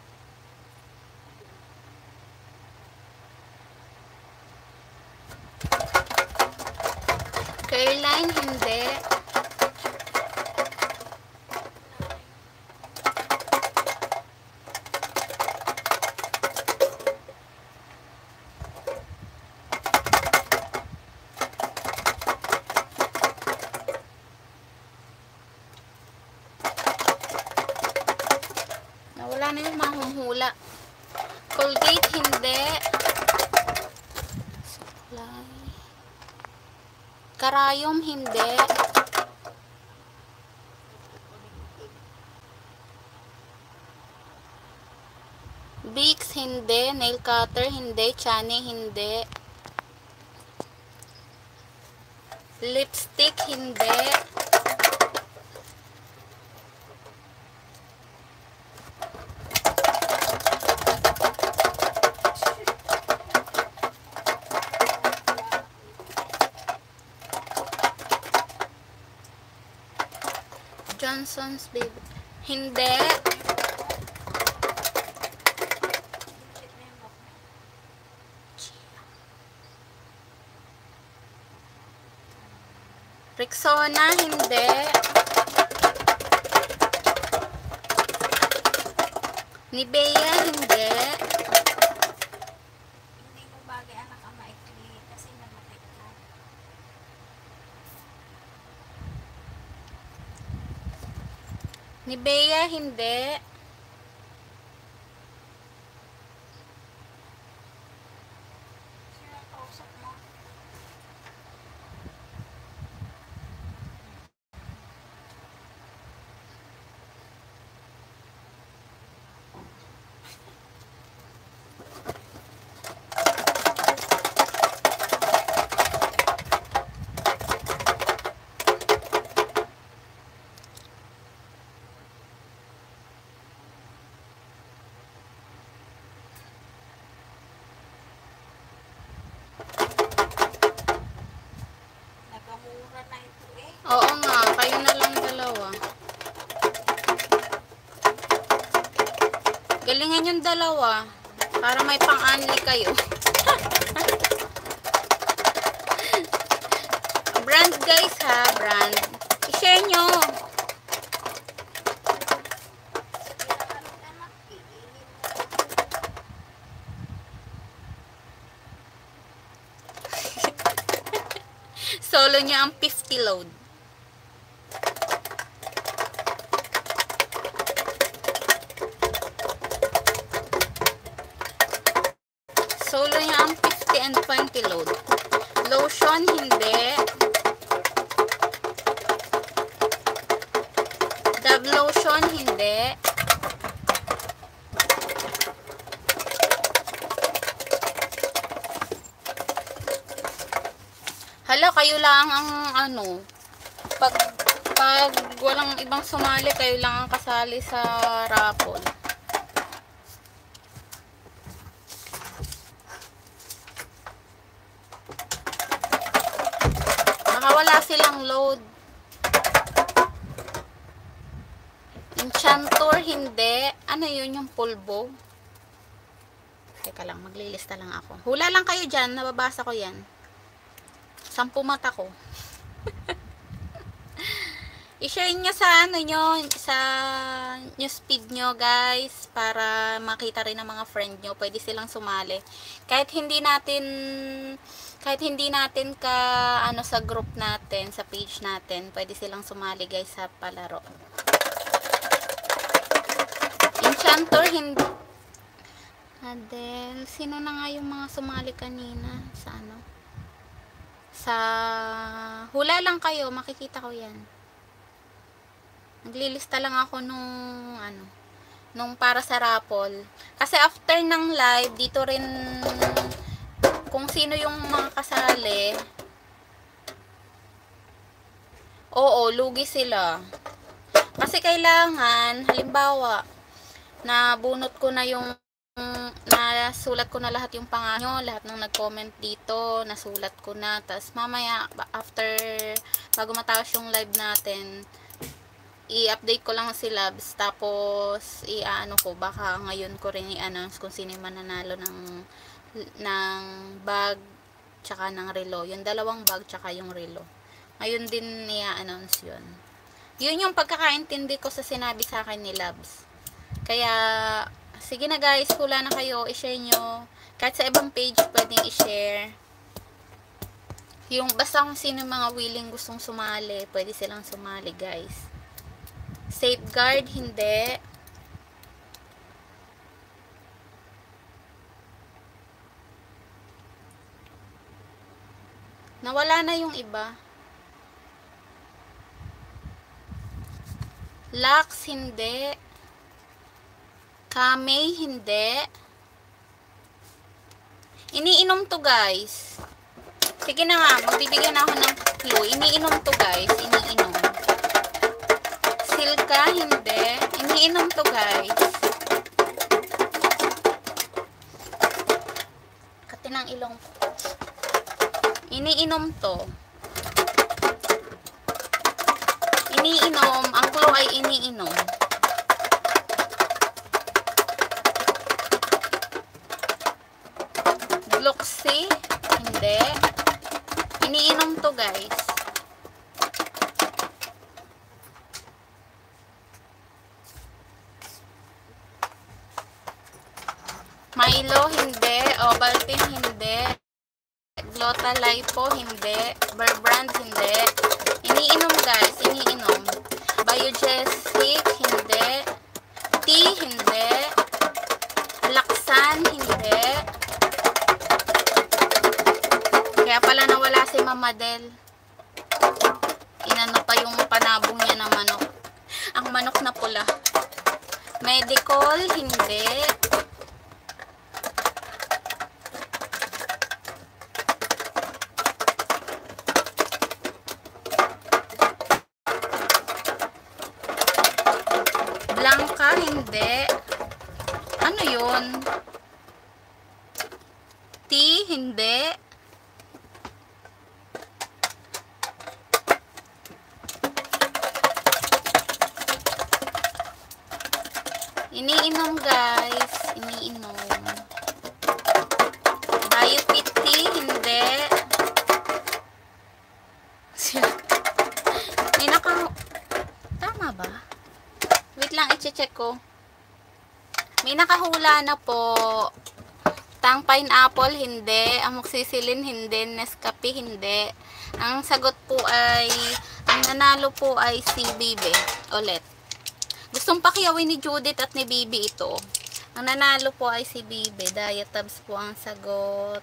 Careline, hindi. Nawala na yung mga humhula. Colgate, hindi. Supply. Karayom, hindi. Vicks, hindi. Nail cutter, hindi. Chani, hindi. Lipstick, hindi. Johnson's Baby. Hindi. Rexona, hindi. Nivea, hindi. Hindi ko bagay anak ang maikli kasi namatik ka. Nivea, hindi. Sino ang kausap mo? na ito eh. Oo nga, kayo na lang dalawa. Galingan yung dalawa. Para may pang-anli kayo. Brand guys ha, brand. I-share nyo. Sige na kami anak, iinin mo. Solo niya ang 50 load. Solo niya ang 50 and 20 load. Lotion, hindi. Dove lotion, hindi. Hala, kayo lang ang ano, pag walang ibang sumali, kayo lang ang kasali sa raffle. Baka wala silang load. Enchantor, hindi. Ano yun, yung pulbo? Teka lang, maglilista lang ako. Hula lang kayo dyan, nababasa ko yan. 10 mata ko. I-share nyo sa ano nyo, sa newsfeed nyo guys, para makita rin ng mga friend nyo. Pwede silang sumali. Kahit hindi natin ka ano sa group natin, sa page natin, pwede silang sumali guys sa palaro. Enchantor, hindi. Adel, sino na nga yung mga sumali kanina sa ano? Sa hula lang kayo, makikita ko yan. Naglilista lang ako nung para sa raffle. Kasi after ng live, dito rin kung sino yung mga kasali. Oo, lugi sila. Kasi kailangan, halimbawa, nabunot ko na yung nasulat ko na lahat yung pangalan nyo, lahat ng nag-comment dito, nasulat ko na. Tapos mamaya, after, bago matapos yung live natin, i-update ko lang si Labs. Tapos, i-ano ko, baka ngayon ko rin i-announce kung sino yung mananalo ng bag, tsaka ng relo. Yung dalawang bag, tsaka yung relo. Ngayon din i-announce yun. Yun yung pagkakaintindi ko sa sinabi sa akin ni Labs. Kaya, sige na guys, hula na kayo, i-share nyo. Kahit sa ibang page, pwedeng i-share. Yung basta kung sino mga willing gustong sumali, pwede silang sumali guys. Safeguard, hindi. Nawala na yung iba. Lux, hindi. Kamay, hindi. Iniinom to guys. Sige na nga, magbibigyan ako ng clue. Iniinom to guys, iniinom. Silka, hindi. Iniinom to guys. Kati ng ilong. Iniinom to. Iniinom, ang clue ay iniinom. Gluxy, hindi. Iniinom to guys. Milo, hindi. Ovaltine, hindi. Glotalipo, hindi. Burbrand, hindi. Iniinom guys, iniinom. Biogesic, hindi. Tea, hindi. Laksan, hindi. Kaya pala nawala si Mama Del. Inano pa yung panabong niya ng manok. Ang manok na pula. Medical, hindi. Blanca, hindi. Ano yun? Tea, hindi. Iniinom guys. Iniinom. Biopity, hindi. May tama ba? Wait lang, i-check ko. May nakahula na po. Tang pineapple, hindi. Amoxicillin, hindi. Nescafe, hindi. Ang sagot po ay, ang nanalo po ay si Bibe. Ulit. Gustong pakiyawin ni Judith at ni Bibi ito. Ang nanalo po ay si Bibe. Diatabs po ang sagot.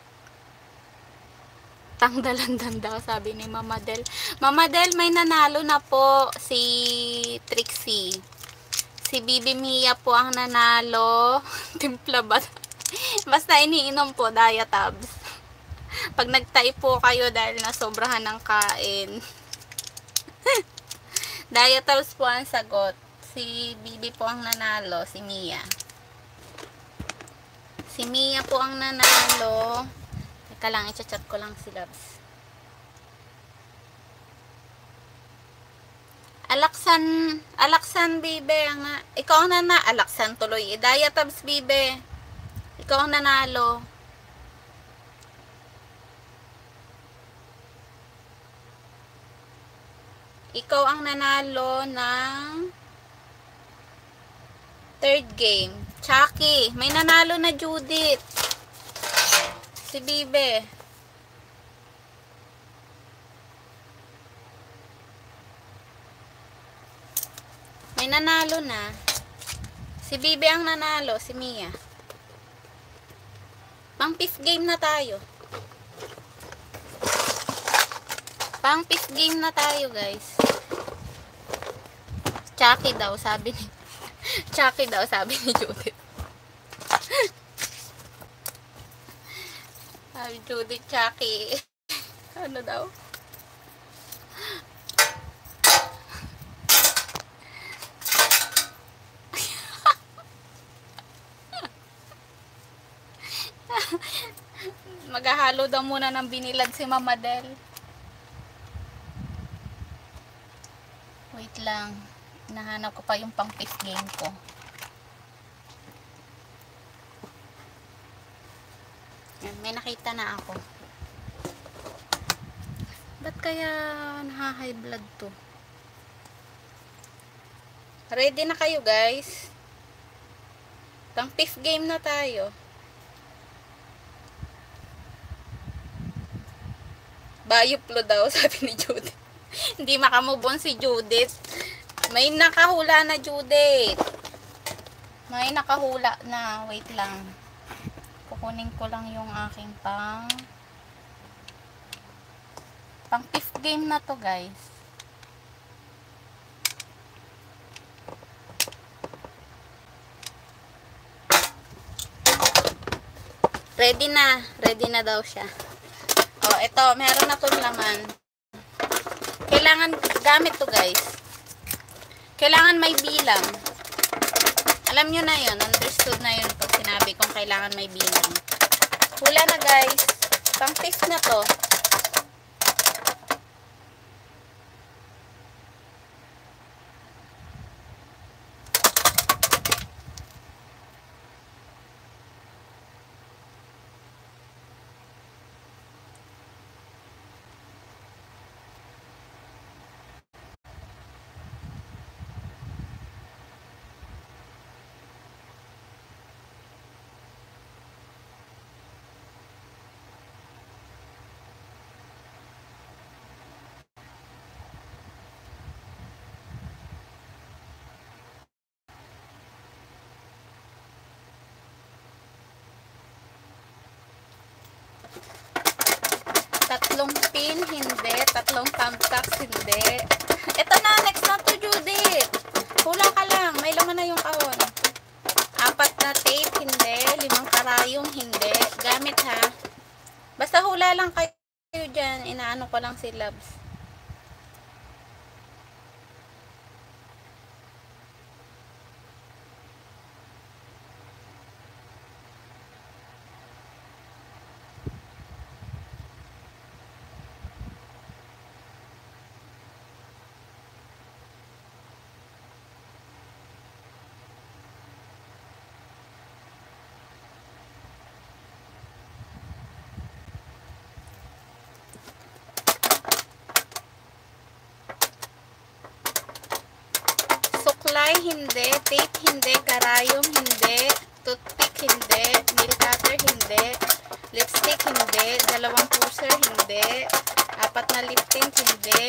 Tangdalandan daw, sabi ni Mama Del. Mama Del, may nanalo na po si Trixie. Si Bibi Mia po ang nanalo. Timpla ba? Basta iniinom po, Diatabs. Pag nagtay po kayo dahil nasobrahan ng kain. Diatabs po ang sagot. Si Bibi po ang nanalo, si Mia. Si Mia po ang nanalo. Teka lang, i-chat ko lang si Labs. Alaksan, Bibe. Ikaw ang Alaksan tuloy. Diatabs, Bibe. Ikaw ang nanalo. Ikaw ang nanalo ng third game. Chucky. May nanalo na Judith. Si Bibe. May nanalo na. Si Bibe ang nanalo. Si Mia. Pang fifth game na tayo. Pang fifth game na tayo, guys. Chucky daw, sabi ni Chucky daw, sabi ni Judith. Sabi Judith, Chucky. Ano daw? Maghahalo daw muna ng binilad si Mama Del. Wait lang. Nahanap ko pa yung pang fifth game ko. Yan, may nakita na ako. Ba't kaya naha-high blood to? Ready na kayo, guys? Pang fifth game na tayo. Bayuplo daw, sabi ni Judith. Hindi makamubon si Judith. May nakahula na, Judith. May nakahula na. Wait lang. Kukunin ko lang yung aking pang fifth game na to, guys. Ready na. Ready na daw siya. Oh, ito, meron na itong laman. Kailangan gamit to, guys. Kailangan may bilang. Alam nyo na yun. Understood na yun pag sinabi kong kailangan may bilang. Hula na, guys. Pang fifth na to. Tatlong pin, hindi. Tatlong thumbtacks, hindi. Ito na, next na to, Judith. Hula ka lang. May laman na yung kahon. 4 na tape, hindi. 5 karayong, hindi. Gamit, ha. Basta hula lang kayo dyan. Inaano ko lang si Labs. Suklay, hindi. Tape, hindi. Karayom, hindi. Toothpick, hindi. Nail cutter, hindi. Lipstick, hindi. 2 pusher, hindi. 4 na lip tint, hindi.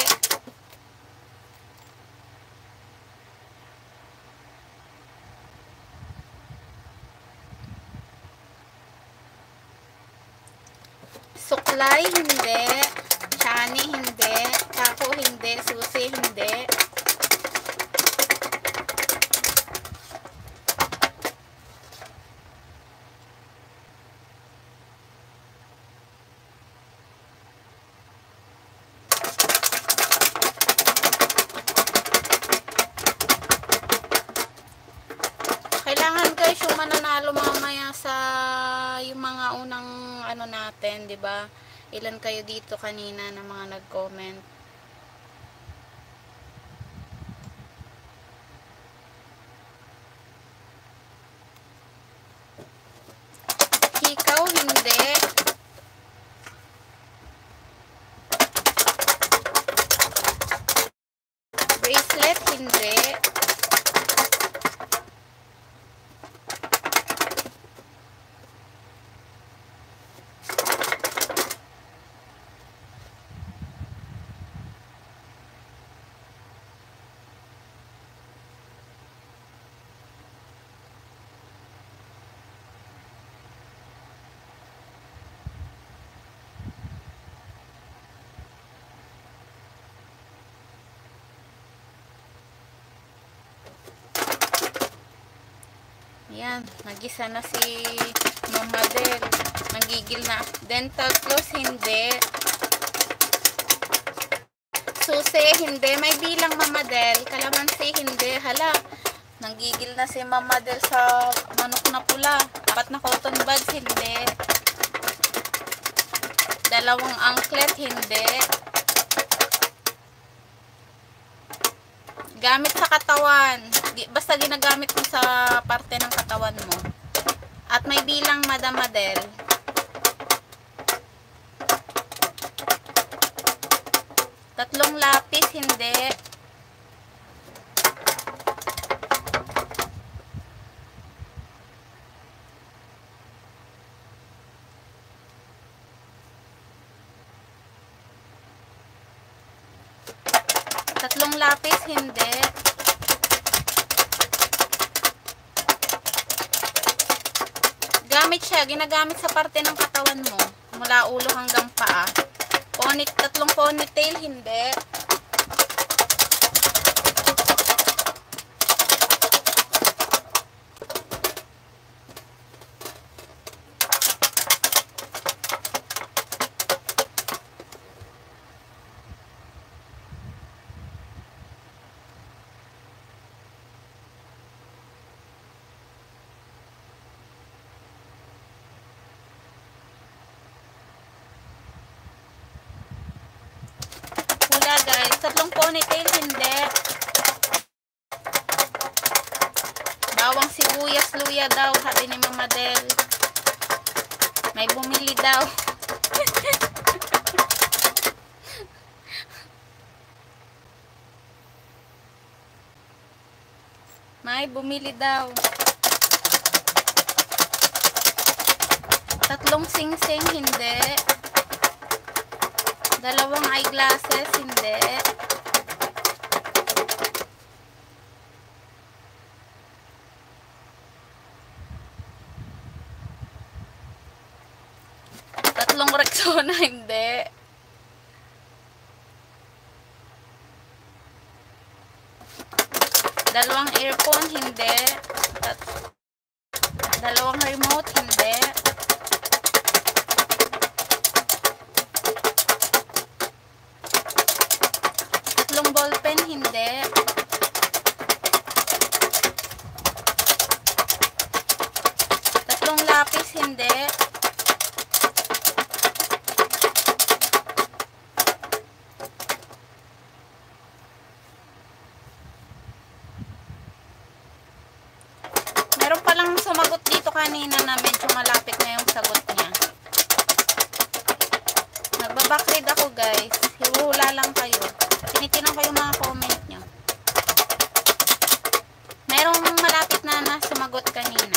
Suklay, hindi. Shani, hindi. Kako, hindi. Susi, hindi. Kailangan guys yung mananalo mamaya sa yung mga unang ano natin, 'di ba? Ilan kayo dito kanina na mga nag-comment? Hikaw, hindi. Bracelet, hindi. Yan, nagisa na si Mama Del. Nagigil na. Dental floss, hindi. Susi, hindi. May bilang Mama Del. Kalamansi, hindi. Hala, nagigil na si Mama Del sa manok na pula. 4 na cotton buds, hindi. 2 anklet, hindi. Gamit sa katawan. Basta ginagamit mo sa parte ng katawan mo. At may bilang Madam Adel. 3 lapis, hindi. Tatlong lapis, hindi. Gamit siya, ginagamit sa parte ng katawan mo. Mula ulo hanggang paa. 3 ponytail, hindi. Guys, 3 ponytail, hindi. Bawang sibuyas, luya daw, sabi ni Mama Del. May bumili daw. May bumili daw. 3 sing-sing, hindi. 2 eyeglasses, hindi. 3 Rexona, hindi. 2 earphone, hindi. 2 remote, hindi. 3 ballpen, hindi. 3 lapis, hindi. Meron palang sumagot dito kanina na medyo malapit na yung sagot niya. Nagbabackread ako guys. Hiwula lang kayo. Tinitingnan ko yung mga comment nyo. Merong malapit na sumagot kanina.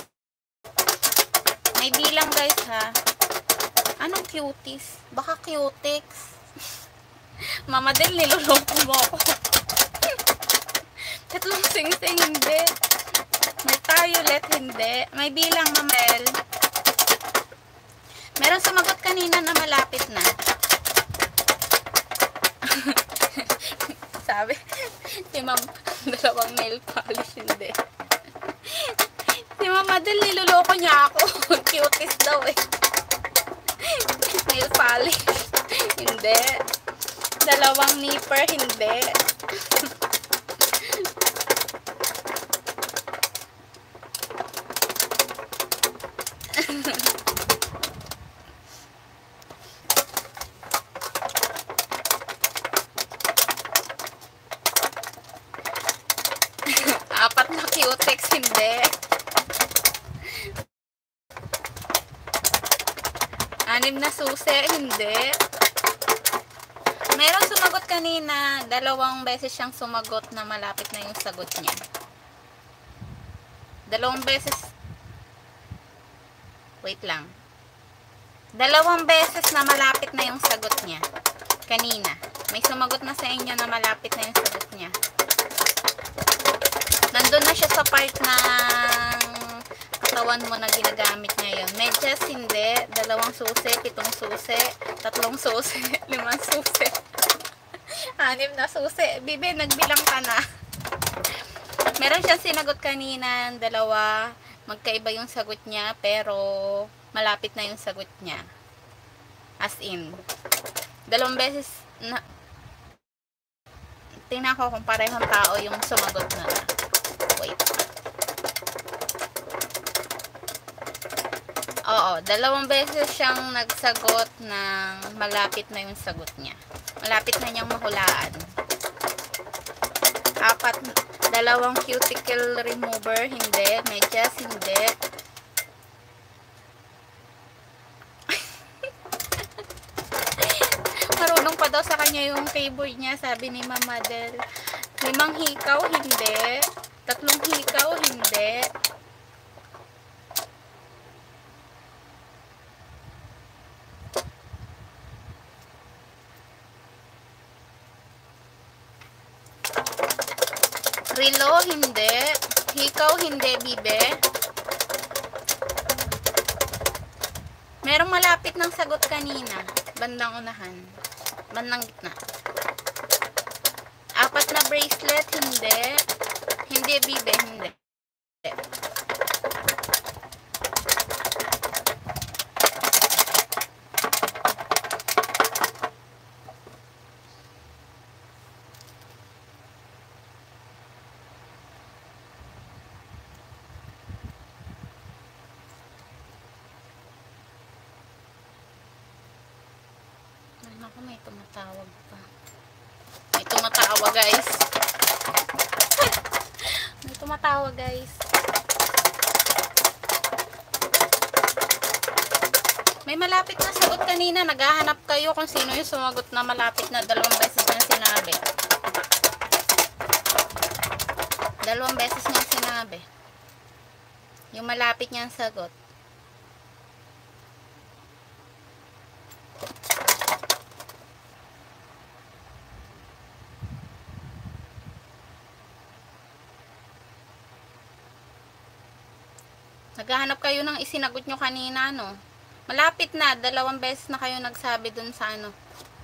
May bilang guys ha. Anong cuties? Baka cutics. Mama Del, niloloko mo ako. Tatlong sing-sing, hindi. May violet, hindi. May bilang, Mama Del. Meron sumagot kanina na malapit na. Sabi, si Ma'am, dalawang nail polish, hindi. Si Mama Del, niloloko niya ako. Cuties daw eh. Nail polish. Hindi. Dalawang nipper, hindi. Apat na cutex, hindi. Anim na susi, hindi. Meron sumagot kanina, dalawang beses siyang sumagot na malapit na yung sagot niya. Dalawang beses. Wait lang. Dalawang beses na malapit na yung sagot niya. Kanina. May sumagot na sa inyo na malapit na yung sagot niya. Nandun na siya sa part ng katawan mo na ginagamit niya yun. Medyas, hindi. Dalawang susi, 7 susi, 3 susi, 5 susi, 6 na susi. Bibi, nagbilang ka na. Meron siyang sinagot kanina, dalawa. Magkaiba yung sagot niya, pero malapit na yung sagot niya. As in. Dalawang beses na... Tingnan ko kung parehong tao yung sumagot na. Wait. Oo, dalawang beses siyang nagsagot ng malapit na yung sagot niya. Malapit na niyang mahulaan. Apat, dalawang cuticle remover, hindi. Medyas, hindi. Marunong pa daw sa kanya yung keyboard niya, sabi ni Mama Del. 5 hikaw, hindi. 3 hikaw, hindi. Relo, hindi. Hikaw, hindi, bibe. Merong malapit ng sagot kanina. Bandang unahan. Bandang gitna. 4 na bracelet, hindi. Hindi, bibe, hindi. Ako, may tumatawag pa. May tumatawa, guys. May tumatawa, guys. May malapit na sagot kanina. Naghahanap kayo kung sino yung sumagot na malapit na 2 beses na sinabi. 2 beses niya sinabi. Yung malapit niyang sagot. Naghahanap kayo ng isinagot nyo kanina, no? Malapit na. 2 beses na kayo nagsabi dun sa ano.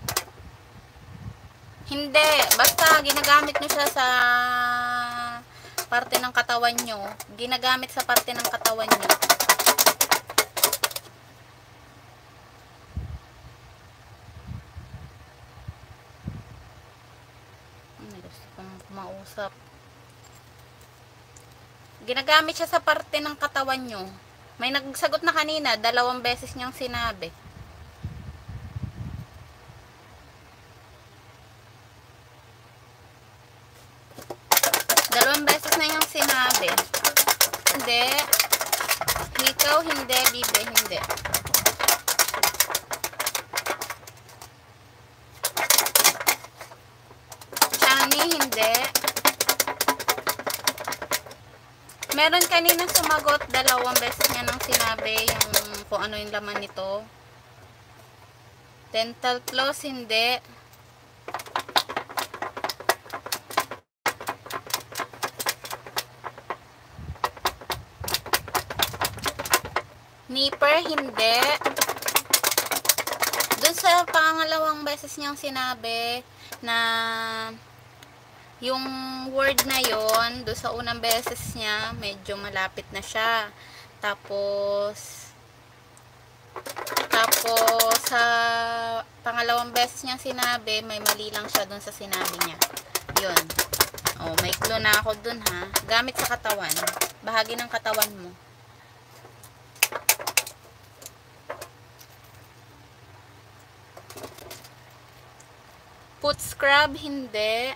Hindi. Basta ginagamit nyo siya sa parte ng katawan nyo. Ginagamit sa parte ng katawan nyo. Gusto kong mausap. Ginagamit siya sa parte ng katawan nyo. May nagsagot na kanina, 2 beses niyang sinabi. Dalawang beses na niyang sinabi. Hindi. Ikaw, hindi. Bibe, hindi. Chani, hindi. Meron kanina sumagot, 2 beses niya nang sinabi yung kung ano yung laman nito. Dental floss, hindi. Nipper, hindi. Doon sa pangalawang beses niyang sinabi na yung word na yon, doon sa unang beses niya, medyo malapit na siya. Tapos sa pangalawang beses niyang sinabi, may mali lang siya doon sa sinabi niya. Yun. Oh, may clue na ako doon ha. Gamit sa katawan. Bahagi ng katawan mo. Foot scrub, hindi.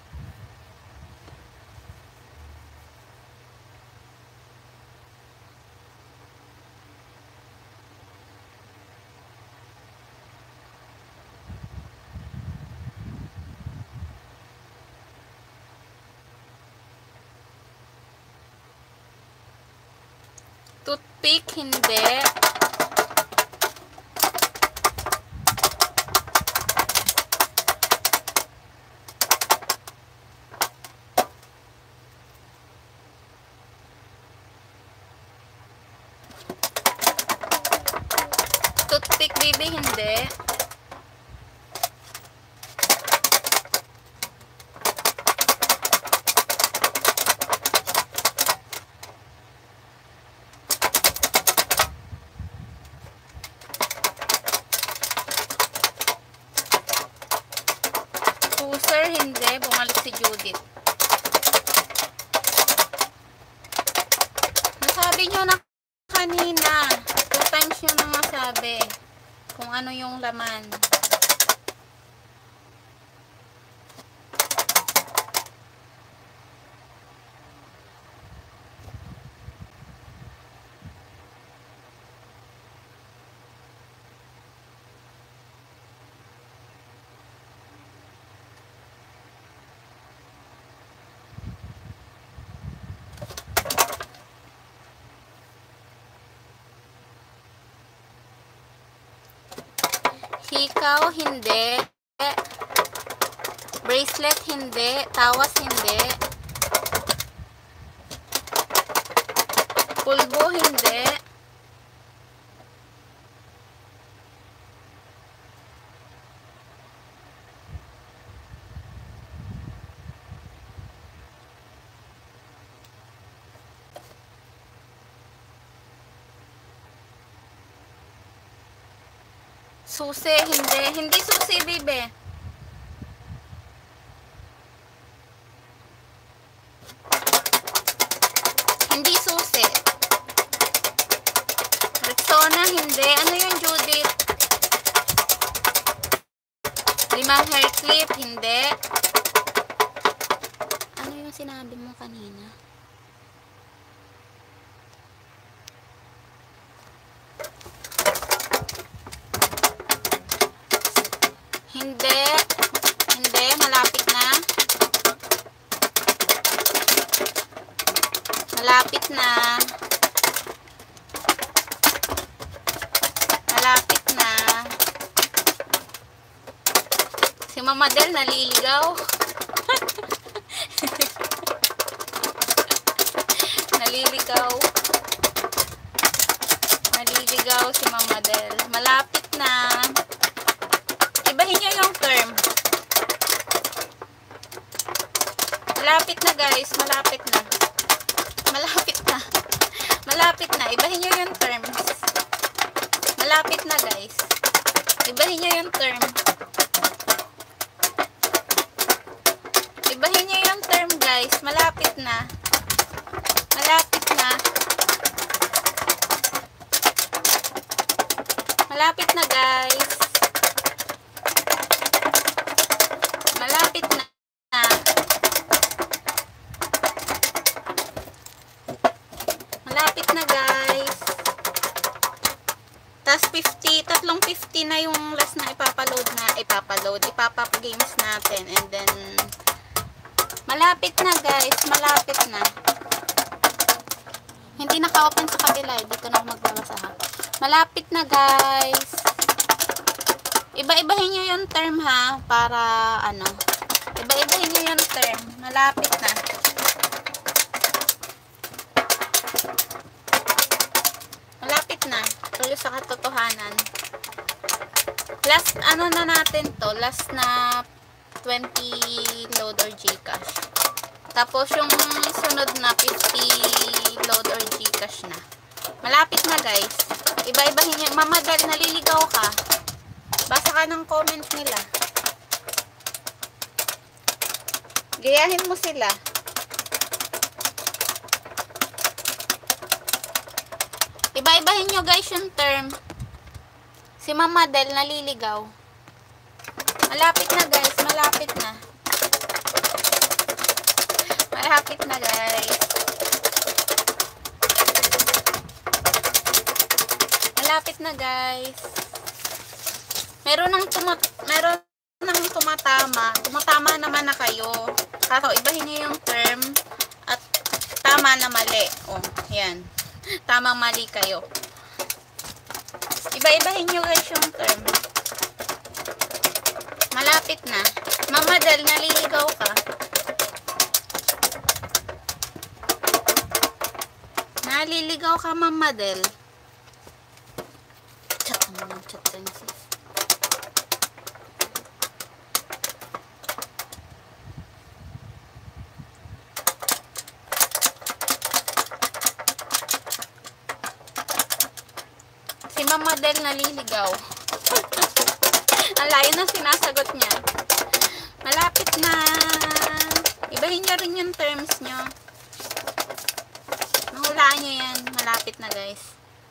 Toothpick, hindi. Toothpick, baby, hindi. Puser, hindi. Bumalik si Judith. Nasabi nyo na kanina. 2 times nyo na masabi kung ano yung laman. Hikaw, hindi. Bracelet, hindi. Tawas, hindi. Pulbo, hindi. Susi, hindi. Hindi susi, bibe. Hindi susi. Rexona, hindi. Ano yung Judith? 5 hair clip, hindi. Ano yung sinabi mo kanina? Hindi. Hindi. Malapit na. Malapit na. Malapit na. Si Mama Del naliligaw. Naliligaw. Naliligaw si Mama Del. Malapit na. Ibahin nyo yung term. Malapit na guys. Malapit na. Malapit na. Malapit na. Ibahin nyo yung terms. Malapit na guys. Ibahin nyo yung term. Ibahin nyo yung term guys. Malapit na. Malapit na. Malapit na guys. Malapit na. Malapit na guys. Tas 350 na yung last na ipapagames natin. And then malapit na guys. Malapit na. Hindi naka-open sa kabila. Dito na ako magbabasa ha. Malapit na guys. Iba-ibahin nyo yung term ha. Para ano. Iba-ibahin nyo yung term. Malapit na. Malapit na. Tuloy sa katotohanan. Last ano na natin to. Last na 20 load or Gcash. Tapos yung sunod na 50 load or Gcash na. Malapit na guys. Iba-ibahin nyo. Mamadal, naliligaw ka. Basa ka ng comments nila. Gayahin mo sila. Iba-ibahin nyo guys yung term. Si Mama Del naliligaw. Malapit na guys. Malapit na. Malapit na guys. Malapit na guys. Meron nang tumatama. Tumatama naman na kayo. Kaso ibahin niyo yung term at tama na mali. Oh, yan. Tamang mali kayo. Iba-ibahin nyo guys yung term. Malapit na. Mamadal, naliligaw ka. Naliligaw ka, Mamadal. Chat naman, chat din sis. Si Mama Del naliligaw. Ang layo na sinasagot niya. Malapit na. Ibahin niyo rin yung terms niyo. Mahulaan niyo yan. Malapit na guys.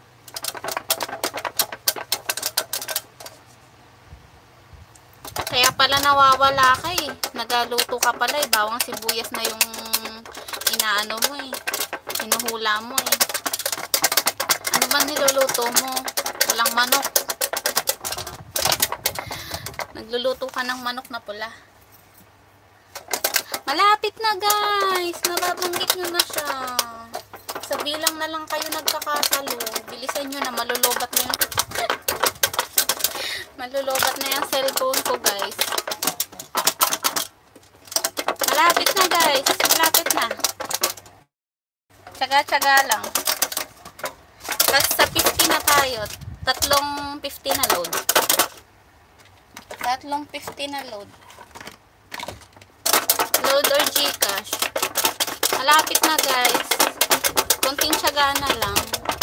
Kaya pala nawawala ka eh. Nagaluto ka pala eh. Bawang sibuyas na yung inaano mo eh. Hinuhula mo eh. Ano ba niluluto mo? Walang manok. Nagluluto ka ng manok na pula. Malapit na guys. Nababanggit nyo na siya. Sa bilang na lang kayo nagkakasalo. Bilisan nyo na. Malulobat na yung malulobat na yung cellphone ko guys. Malapit na guys. Malapit na. Tsaga-tsaga lang. Tapos sa 50 na tayo. Tatlong 50 na load. Tatlong 50 na load. Load or Gcash. Malapit na guys. Kunting tsaga na lang.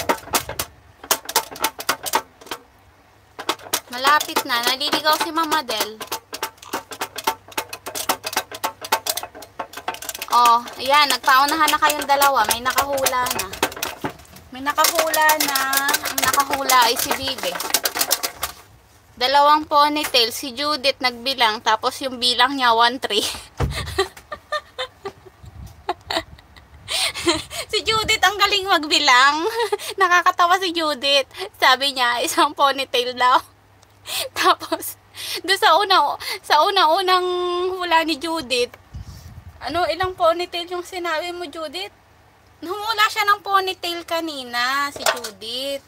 Malapit na. Naliligaw si Mama Del. Oh, ayan. Nagpaunahan na kayong dalawa. May nakahula na. May nakahula na. Ang nakahula ay si Bibe. Dalawang ponytail. Si Judith nagbilang. Tapos yung bilang niya 1-3. Si Judith ang galing magbilang. Nakakatawa si Judith. Sabi niya, isang ponytail daw. Tapos, doon sa una-unang hula ni Judith, ano, ilang ponytail yung sinabi mo, Judith? Humula siya ng ponytail kanina, si Judith.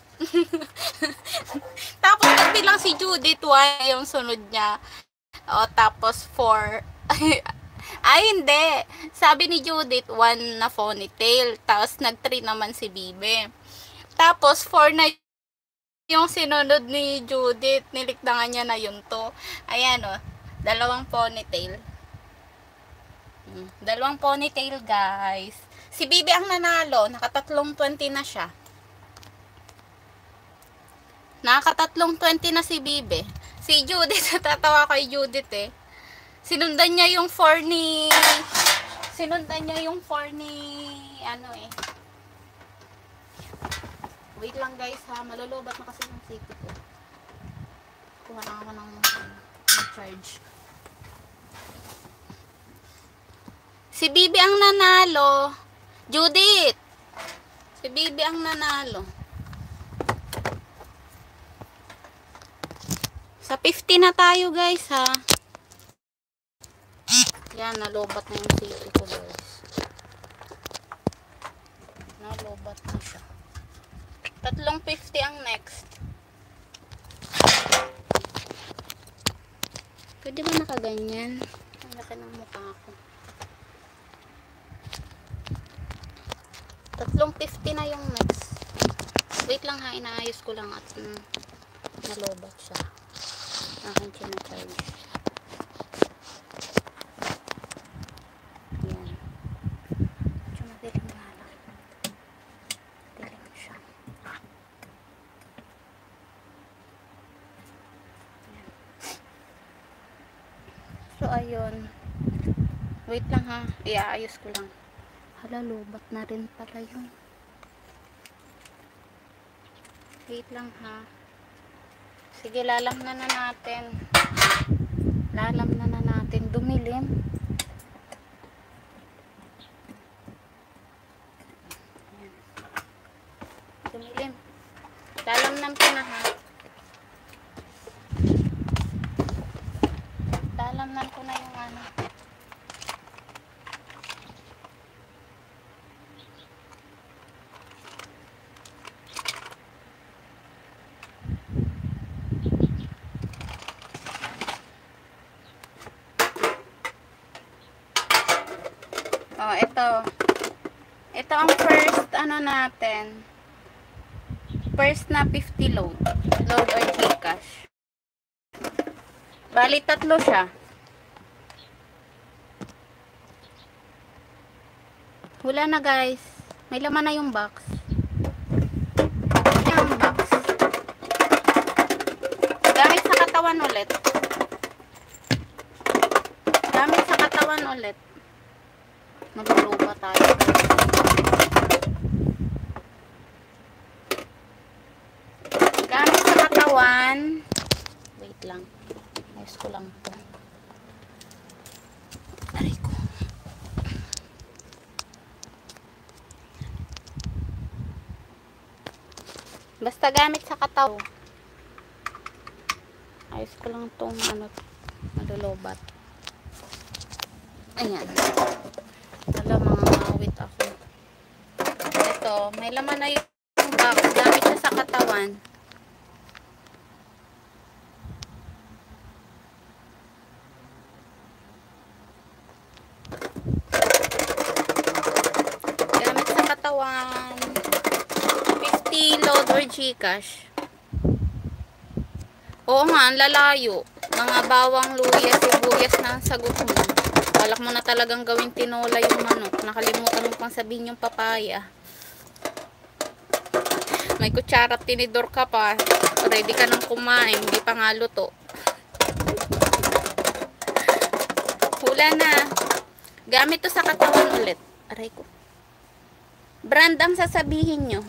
Tapos, nagbilang si Judith, 1 yung sunod niya. O, tapos 4. Ay, hindi. Sabi ni Judith, 1 na ponytail. Tapos, nag-3 naman si Bibe. Tapos, 4 na yung sinunod ni Judith. Nilikdangan niya na yun to. Ayan, o. Dalawang ponytail. Dalawang ponytail, guys. Si Bibe ang nanalo. Nakatatlong 20 na siya. Nakatatlong 20 na si Bibe. Si Judith, natatawa kay Judith eh. Sinundan niya yung 4 ni... ano eh. Wait lang guys ha. Malulubat na kasi yung safety ko. Kuha lang ako ng charge. Si Bibi ang nanalo. Judith! Si Bibi ang nanalo. Sa 50 na tayo guys ha. Yan, nalobat na yung safety ko guys. Nalobat lubat na siya. 350 ang next. Pwede ba nakaganyan? Ang laki ng mukha ko. 350 na yung next. Wait lang ha, inaayos ko lang at nalobat siya. Aking chinacharge. Yan. Medyo madilim nga lang. Dilim siya. Yan. So ayun. Wait lang ha, iaayos ko lang. Hala, lobat na rin pala yun. Wait lang ha. Sige, lalamnan na natin. Lalamnan na natin. Dumilim. Ayan. Dumilim. Lalamnan ko na ha. Lalamnan ko na yung ano. Oh, ito ang first ano natin. First na 50 load or Gcash. Bali 3 siya. Wala na guys. May laman na yung box. Yung box. Gamit sa katawan ulit. Gamit sa katawan ulit. Maluluba tayo. Gamit sa katawan. Wait lang. Ayos ko lang to. Aray ko. Basta gamit sa katawan. Ayos ko lang tong ano, malulubat. Ayan. Alam, mga awit ako. Ito, may laman na yung box. Gamit siya sa katawan. Gamit sa katawan. 50 load or Gcash. Oo nga, ang lalayo. Mga bawang, luya, sibuyas na ang sagot mo. Balak mo na talagang gawing tinola yung manok. Nakalimutan mo pang sabihin yung papaya. May kutsara at tinidor ka pa. Ready ka nang kumain. Hindi pa nga luto. Hula na. Gamit to sa katawan ulit. Aray ko. Brand ang sasabihin nyo.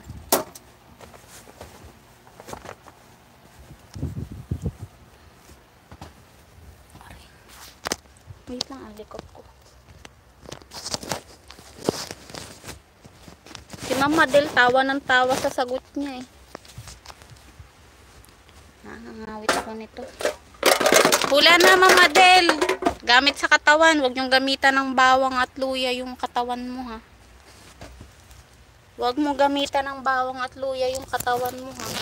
Wait lang, alikot ko. Si Mama Del, tawa ng tawa sa sagot niya eh. Nakangawit ako nito. Hula na, Mama Del! Gamit sa katawan. Huwag niyong gamitan ng bawang at luya yung katawan mo ha. Huwag mo gamitan ng bawang at luya yung katawan mo ha.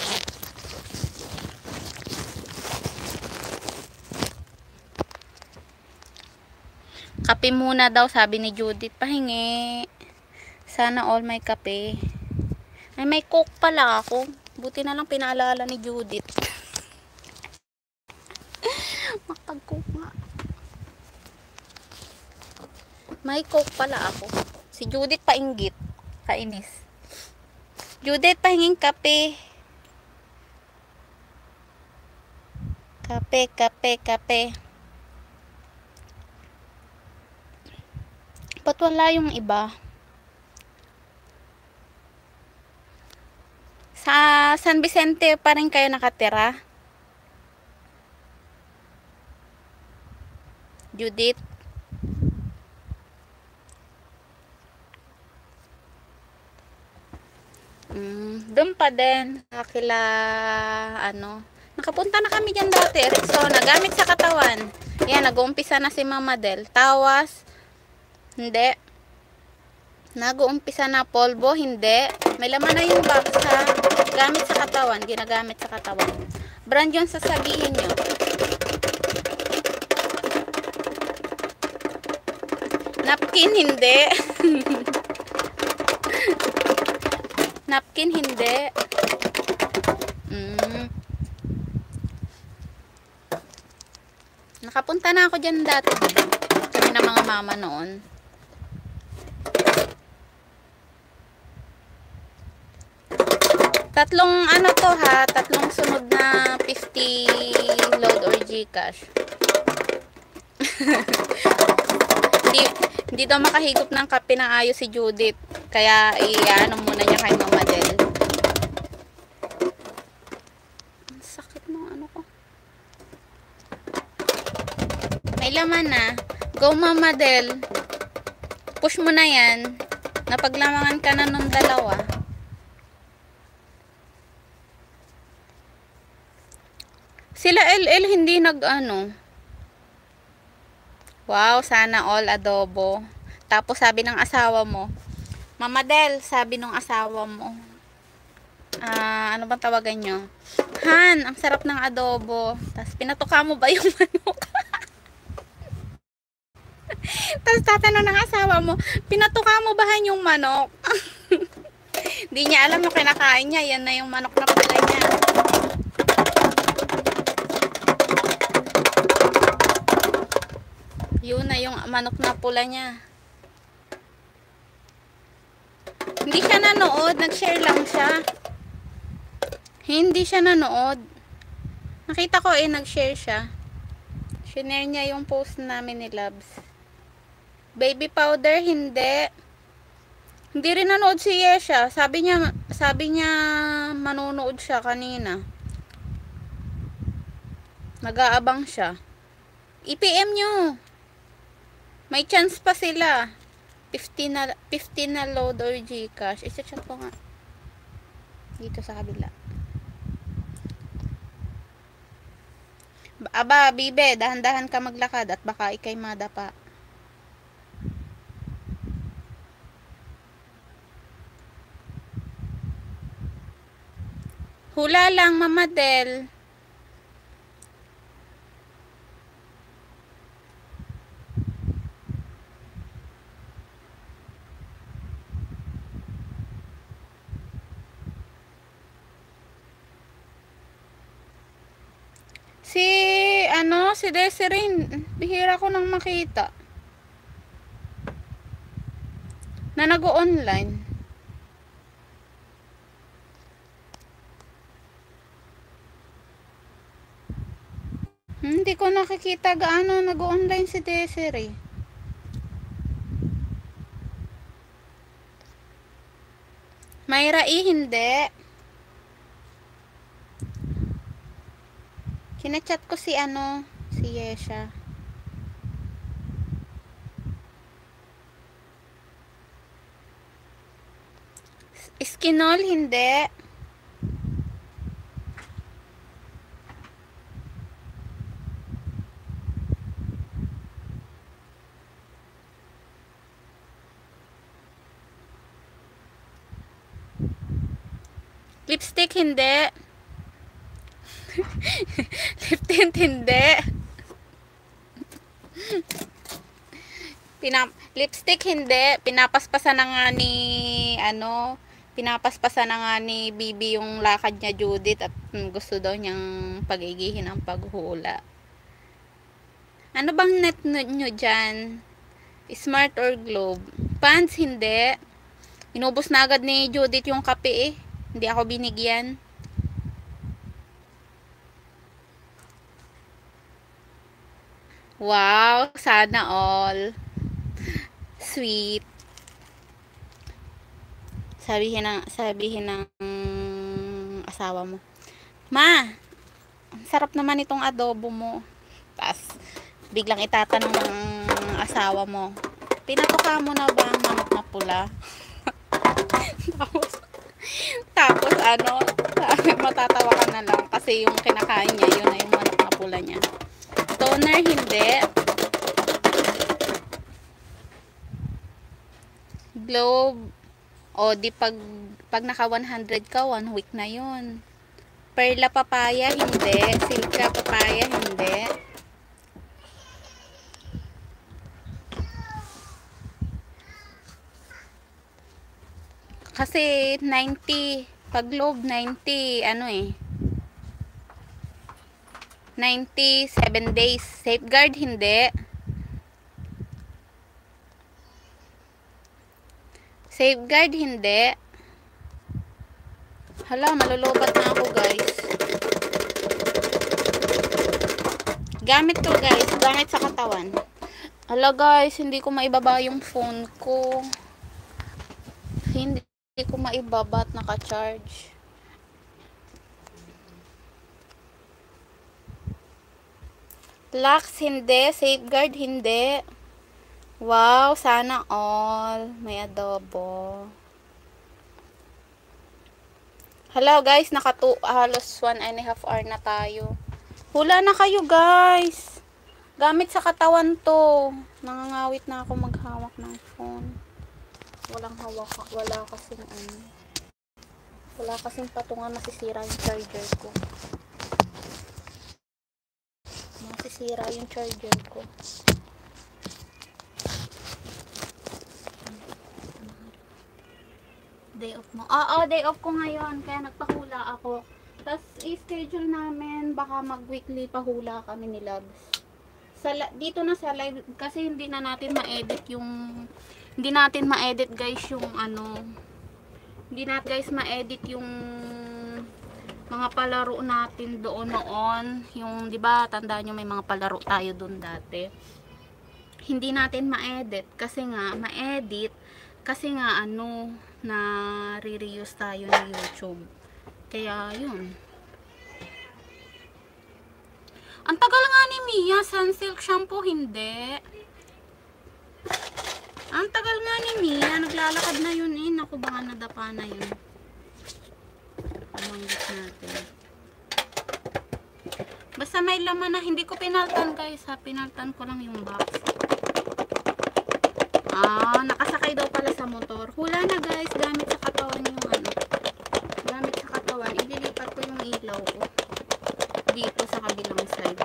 Kape muna daw, sabi ni Judith. Pahingi. Sana all may kape. Ay, may coke pala ako. Buti na lang pinaalala ni Judith. Makapag-coke nga. May coke pala ako. Si Judith painggit. Kainis. Judith, pahinging kape. Kape, kape, kape. Ba't wala yung iba? Sa San Vicente pa rin kayo nakatira? Judith? Doon pa din. Kila, ano, nakapunta na kami dyan dati. Rexona, gamit sa katawan. Yan, nag-uumpisa na si Mama Del. Tawas. Hindi. Nag-uumpisa na polvo, hindi. May laman na yung box sa gamit sa katawan, ginagamit sa katawan. Brand yung sasabihin nyo. Napkin, hindi. Napkin, hindi. Nakapunta na ako dyan dati. Kami na mga mama noon. Tatlong ano to ha, tatlong sunod na 50 load or GCash. Hindi daw makahigop ng kape ng ayos si Judith. Kaya i-ano muna niya kay Mama Del. Ang sakit ng ano ko. May laman na. Go Mama Del. Push mo na yan. Napaglamangan ka na nung dalawa. Sila LL hindi nag-ano. Wow, sana all adobo. Tapos sabi ng asawa mo, Mama Del, sabi ng asawa mo, ano bang tawagan nyo? Han, ang sarap ng adobo. Tapos pinatuka mo ba yung manok? Tapos tatanong ng asawa mo, pinatuka mo ba Han yung manok? Hindi niya alam yung kinakain niya. Yan na yung manok na pala niya. Yun na yung manok na pula niya. Hindi siya nanood. Nag-share lang siya. Hindi siya nanood. Nakita ko nag-share siya. Shinare niya yung post namin ni Labs. Baby powder, hindi. Hindi rin nanood si Yesha. Sabi niya manonood siya kanina. Nag-aabang siya. I-PM nyo. May chance pa sila. 15 na load or GCash. Isa-chat ko nga. Dito sa kabila. Aba, Bibe, dahan-dahan ka maglakad at baka ikay madapa. Hula lang, Mama Del. Si Desiree, bihira ko nang makita na nag-online. Hindi ko nakikita gaano nag-online si Desiree. Mayra hindi. Kinachat ko si si Yesha. Iskinol, hindi. Lipstick, hindi. Lip tint, hindi. Lipstick, hindi. Pinapaspasan na nga ni pinapaspasan na nga ni Bibi yung lakad niya, Judith, at gusto daw niyang pagigihin ang paghula. Ano bang net nyo dyan? Smart or Globe? Pants, hindi. Inubos na agad ni Judith yung kape Hindi ako binigyan. Wow, sana all. Sweet. Sabihin ng asawa mo, Ma, ang sarap naman itong adobo mo. Tapos, biglang itatanong ng asawa mo, pinatuka mo na ba ang manok na pula? tapos matatawa ka na lang kasi yung kinakain niya, yun na yung manok na pula niya. Toner, hindi. Globe. O di pag naka 100 ka, 1 week na yun. Perla papaya, hindi. Silka papaya, hindi. Kasi 90, pag Globe 90, ano eh. 97 days. Safeguard, hindi. Safeguard, hindi. Hala, malulubat na ako, guys. Gamit ko, guys. Gamit sa katawan. Hala, guys, hindi ko maibaba yung phone ko. Hindi ko maibaba at naka-charge. Lux, hindi. Safeguard, hindi. Wow, sana all. May adobo. Hello guys, halos 1.5 hour na tayo. Hula na kayo guys. Gamit sa katawan to. Nangangawit na ako maghawak ng phone. Walang hawak. Wala kasing patungan, masisira yung charger ko. Masisira yung charger ko. Day off mo. Oo, day off ko ngayon. Kaya nagpahula ako. Tapos, i-schedule namin. Baka mag-weekly pahula kami ni Labs. Dito na sa live. Kasi hindi natin ma-edit guys yung ano. Hindi natin guys ma-edit yung mga palaro natin doon noon. Yung, di ba, tandaan nyo may mga palaro tayo doon dati. Hindi natin ma-edit. Kasi nga, ano, na re-reuse tayo ng YouTube. Kaya, yun. Ang tagal nga ni Mia, Sunsilk shampoo, hindi. Ang tagal nga ni Mia, naglalakad na yun eh. Naku, baka nadapa na yun. Pamanggit natin. Basta may laman na, hindi ko pinaltan guys ha. Pinaltan ko lang yung box. Nakasakay daw pala sa motor. Hula na guys, gamit sa katawan yung ano. Gamit sa katawan. Ililipat ko yung ilaw ko. Dito sa kabilang side.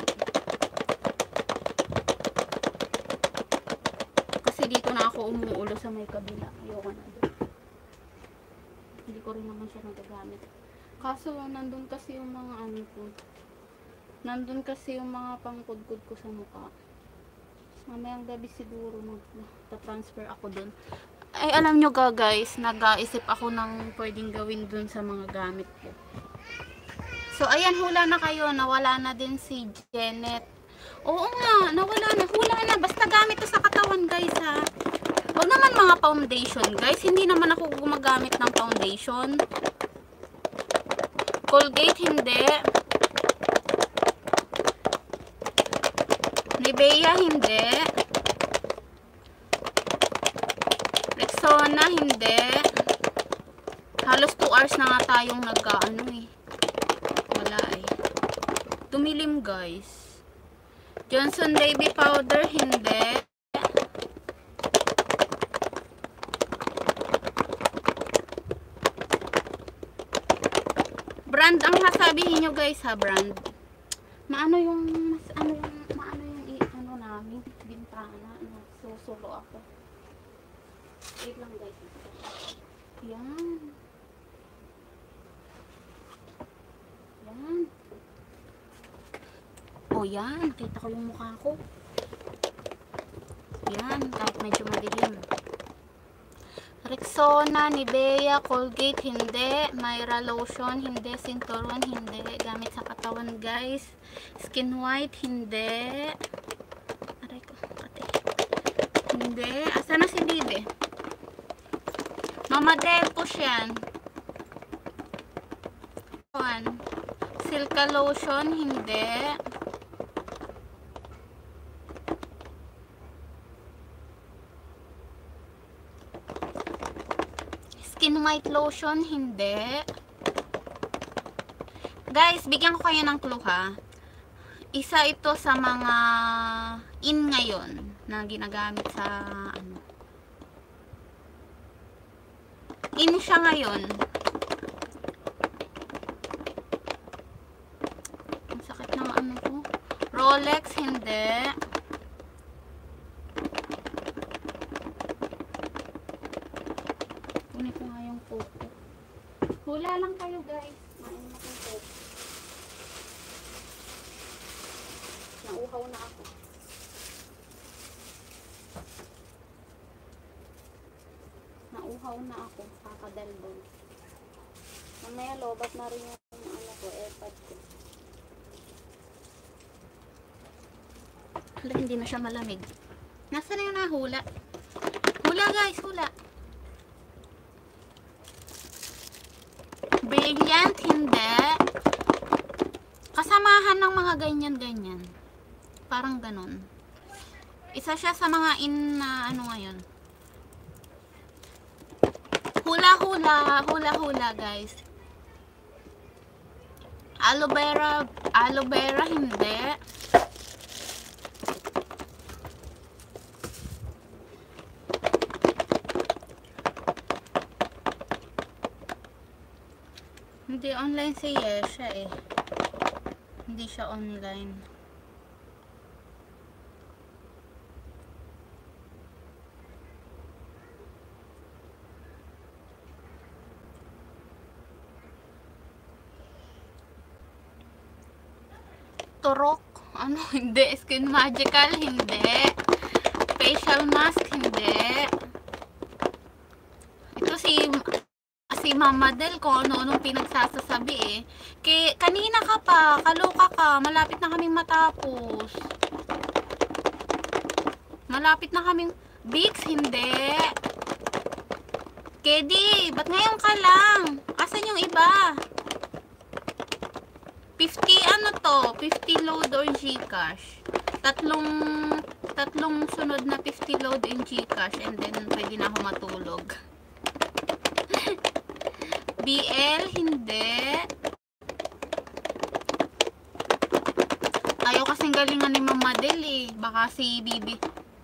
Kasi dito na ako umuulo sa may kabila. Ayoko na doon. Hindi ko rin naman siya nagagamit. Kaso nandun kasi yung mga ano ko. Nandun kasi yung mga pangkudkod ko sa mukha. Mamayang gabi siguro magta-transfer ako dun. Ay, alam nyo guys, nag-aisip ako ng pwedeng gawin dun sa mga gamit ko. So, ayan, hula na kayo. Nawala na din si Janet. Oo nga, nawala na. Hula na. Basta gamit to sa katawan guys ha. Huwag naman mga foundation guys. Hindi naman ako gumagamit ng foundation. Colgate, hindi. Nivea, hindi. Rexona, hindi. Halos 2 hours na nga tayong nag-ano eh. Wala eh. Tumilim guys. Johnson Baby Powder, hindi. Brand ang sasabihin nyo guys ha, brand. Maano yung namin bintana, susulo ako. Wait lang guys. Yan. Yan. Oh yan, kita ko yung mukha ko. Yan, kahit medyo madilim. Rexona, Nivea, Colgate, hindi. Myra Lotion, hindi. Sinturon, hindi. Gamit sa katawan guys. Skin White, hindi. Aray ko, kate. Hindi. Asa na si Bibe? Mama Delpush yan. Silka Lotion, hindi. Skin White Lotion, hindi. Guys, bigyan ko kayo ng clue ha. Isa ito sa mga in ngayon na ginagamit sa ano. in siya ngayon. Ang sakit ng ano ko. Rolex, hindi. Kunin ko nga yung Coke. Hula lang kayo guys. Main na kong Coke. Nauhaw na ako. Nauhaw na ako. Kakadalbon. Mamaya lobat na rin yung ano ko, airpod ko. Hala, hindi na siya malamig. Nasaan na yung nahula? Hula guys, hula. Brilliant, hindi. Kasamahan ng mga ganyan-ganyan. Parang ganun. Isa siya sa mga in na ano ngayon. Hula-hula guys. Aloe vera hindi. Hindi online si Yesha eh. Hindi siya online. Turok. Ano? Hindi. Skin Magical? Hindi. Facial mask? Hindi. Ito si Mama Del kung ano-anong pinagsasasabi eh. Kanina ka pa. Kaloka ka. Malapit na kaming matapos. Malapit na kaming Bix? Hindi. Kedi, ba't ngayon ka lang? Asan yung iba? 50 ano to? 50 load or Gcash. Tatlong sunod na 50 load in Gcash and then pwede na ako matulog. BL, hindi. Ayaw kasing galingan ni Mama Del eh. Baka si Bibi.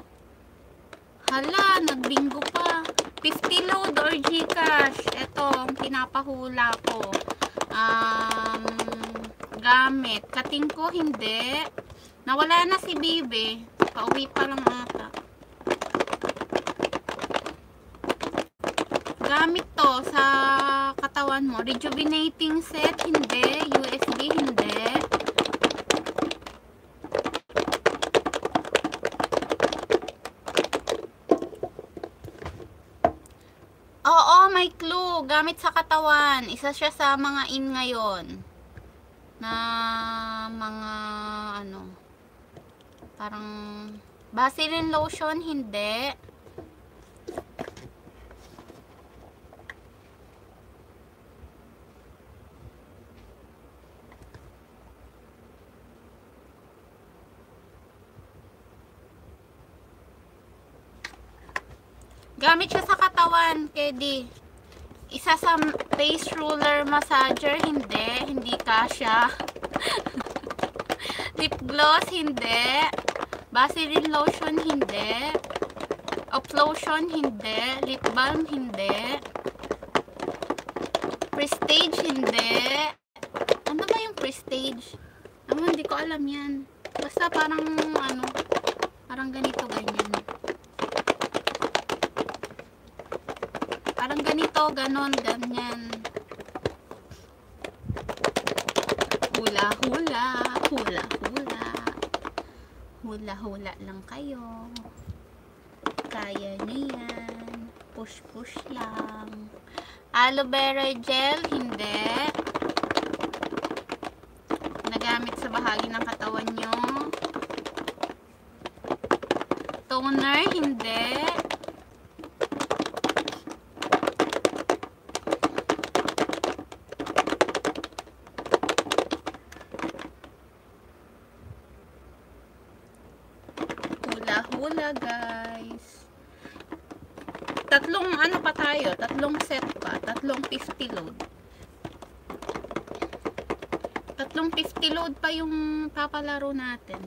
Hala, nagbingo pa. 50 load or Gcash. Ito, ang pinapahula ko. Gamit. Kating ko, hindi. Nawala na si Bibi. Pauwi pa lang ata. Gamit to sa katawan mo. Rejuvenating set, hindi. USB, hindi. Oo, may clue. Gamit sa katawan. Isa siya sa mga in ngayon. Na mga ano. Parang Vaseline lotion, hindi. Gamit siya sa katawan, Kedi. Isa sa face roller massager, hindi. Hindi kasya. Lip gloss, hindi. Vaseline lotion, hindi. Off lotion, hindi. Lip balm, hindi. Prestige, hindi. Ano ba yung Prestige? Hindi ko alam yan. Basta parang ano, parang ganito, ganyan. Parang ganito, ganon, ganyan. Hula-hula, hula-hula. Hula-hula lang kayo. Kaya niyan. Push-push lang. Aloe vera gel, hindi. Nagamit sa bahagi ng katawan nyo. Toner, hindi. Hula guys. Tatlong ano pa tayo? Tatlong set pa. Tatlong 50 load. Tatlong 50 load pa yung papalaro natin.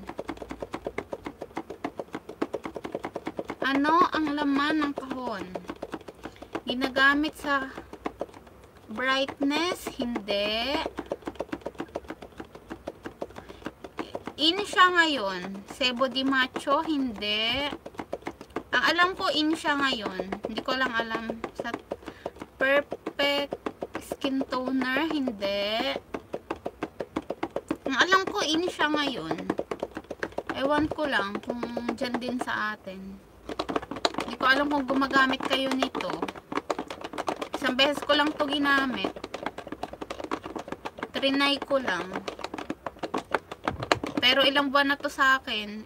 Ano ang laman ng kahon? Ginagamit sa brightness, hindi. In siya ngayon. Sebo di Macho, hindi. Ang alam ko, in siya ngayon. Hindi ko lang alam. Sa Perfect Skin Toner, hindi. Ang alam ko, in siya ngayon. Ewan ko lang kung dyan din sa atin. Hindi ko alam kung gumagamit kayo nito. Isang beses ko lang to ginamit. Trinay ko lang. Pero ilang buwan na to sa akin.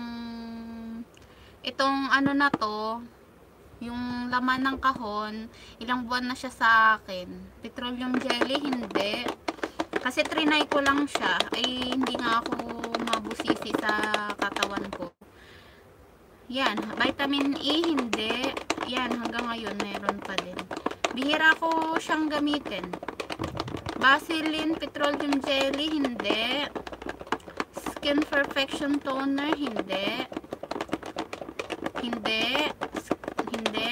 Itong ano na to, yung laman ng kahon, ilang buwan na siya sa akin. Petroleum jelly, hindi. Kasi trinay ko lang siya. Ay, hindi nga ako mabusisi sa katawan ko. Yan, vitamin E, hindi. Yan, hanggang ngayon, meron pa din. Bihira ko siyang gamitin. Vaseline Petroleum Jelly, hindi. Skin Perfection Toner, hindi. Hindi. Hindi.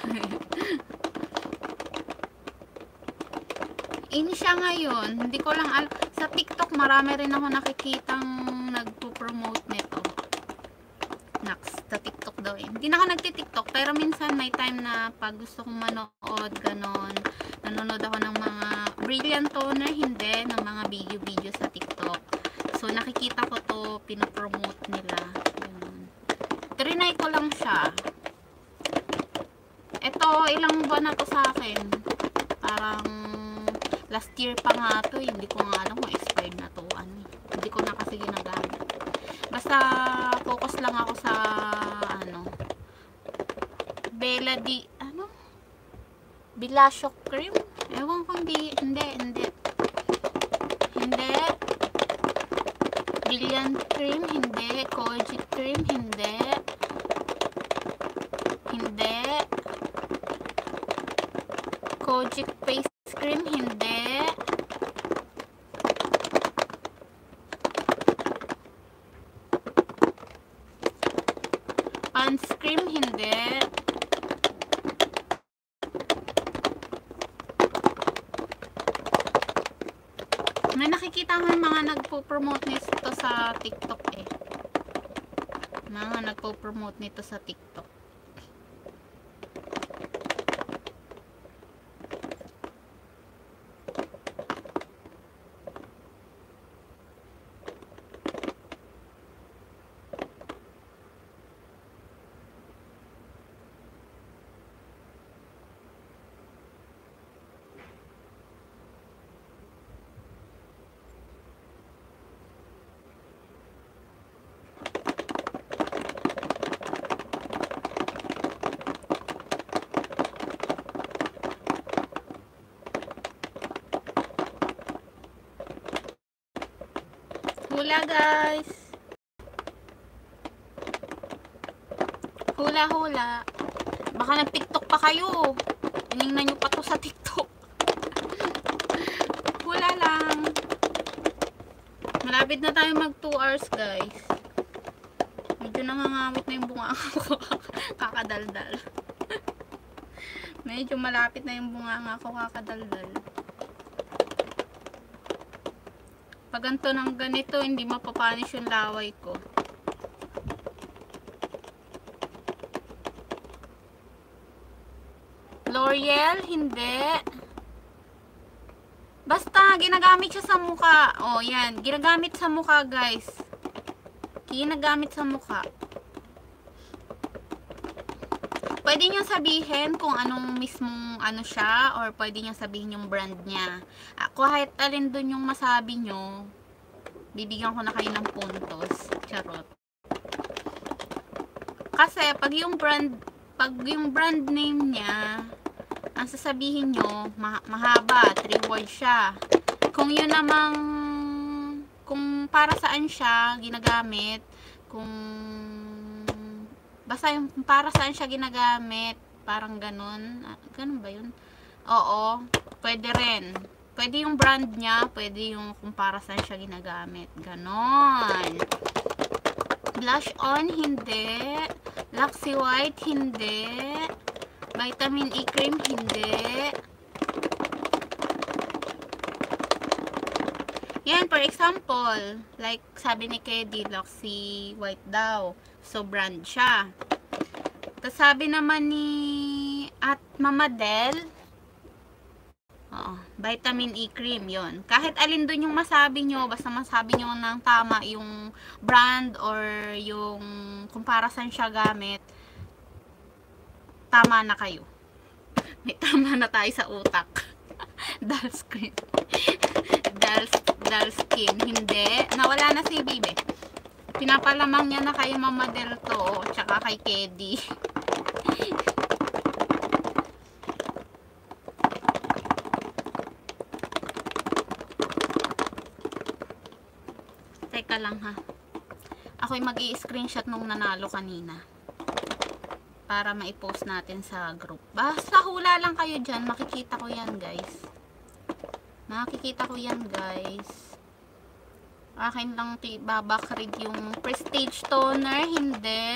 In siya ngayon. Hindi ko lang alam. Sa TikTok, marami rin ako nakikitang nagpo-promote nito. Next, sa TikTok daw eh. Hindi na ako nagti-TikTok, pero minsan may time na pag gusto kong manood, ganon. Nanonood ako ng mga brilliant toner, hindi, ng mga video-video sa TikTok. So, nakikita ko to, pinopromote nila. Ganon. Trinay ko lang siya. Ito, ilang buwan na to sa akin. Parang last year pa nga to, hindi ko nga alam kung expired na to. Ano, hindi ko na kasi ginagamit. Basta focus lang ako sa Bella di Blusho cream. Ewan ko, hindi. Brilliant cream, hindi. Kojic cream, hindi. Kojic face cream, hindi. Pants cream, hindi. May nakikita ko yung mga nagpo-promote nito sa TikTok eh. Mga nagpo-promote nito sa TikTok. Hula guys. Hula. Baka nag-TikTok pa kayo. Tinignan nyo pa to sa TikTok. Hula lang. Malapit na tayo mag 2 hours guys. Medyo nangangawit na yung bunga ko. Kakadaldal. Medyo malapit na yung bunga ko, kakadaldal. Pag ganito ng ganito, hindi mapapanish yung laway ko. L'Oreal, hindi. Basta, ginagamit siya sa mukha. O, yan. Ginagamit sa mukha, guys. Ginagamit sa mukha. Pwede niyo sabihin kung anong mismong ano siya, or pwede niyo sabihin yung brand niya. Kahit alin dun yung masabi nyo, bibigyan ko na kayo ng puntos. Charot. Kasi pag yung brand name niya, ang sasabihin nyo, mahaba, 3 words siya. Kung yun namang, kung para saan siya ginagamit, basta yung para saan siya ginagamit, parang ganun. Ganun ba yun? Oo, pwede rin. Pwede yung brand niya, pwede yung kung para saan siya ginagamit. Ganon. Blush on, hindi. Luxy White, hindi. Vitamin E cream, hindi. Yan, for example, like sabi ni Kedi, Loxy White daw. So, brand siya. Tapos sabi naman ni at Mama Del, vitamin E cream, yon. Kahit alin dun yung masabi nyo, basta masabi nyo ng tama yung brand or yung kung para saan siya gamit, tama na kayo. May tama na tayo sa utak. Dull skin. Dull skin. Hindi. Nawala na si Bibe. Pinapalamang niya na kay Mama Del to, tsaka kay Kedi. Teka lang ha. Ako'y mag-i-screenshot nung nanalo kanina. Para maipost natin sa group. Basta hula lang kayo dyan. Makikita ko yan, guys. Makikita ko yan, guys. Akin lang babakrid yung Prestige Toner. Hindi.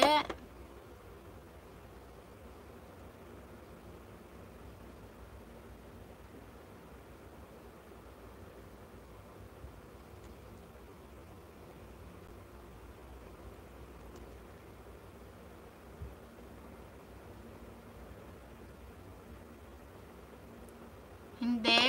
Hindi.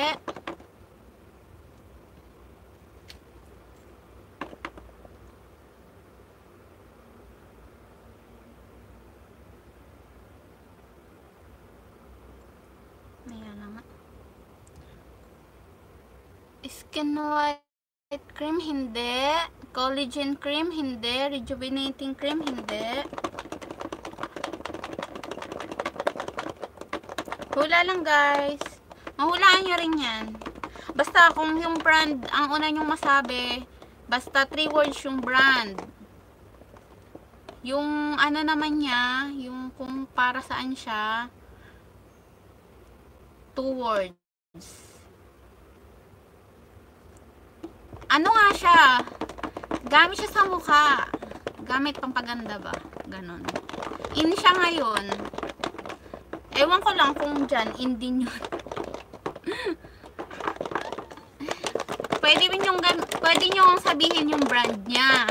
Ayan na nga. Skin white cream, hindi. Collagen cream, hindi. Rejuvenating cream, hindi. Hula lang, guys. Mahulaan nyo rin yan. Basta kung yung brand, ang una nyong masabi, basta 3 words yung brand. Yung ano naman niya, yung kung para saan siya, 2 words. Ano nga siya? Gamit siya sa mukha. Gamit pampaganda ba? Ganon. In siya ngayon. Ewan ko lang kung dyan, in din yun. Pwede nyo sabihin yung brand niya.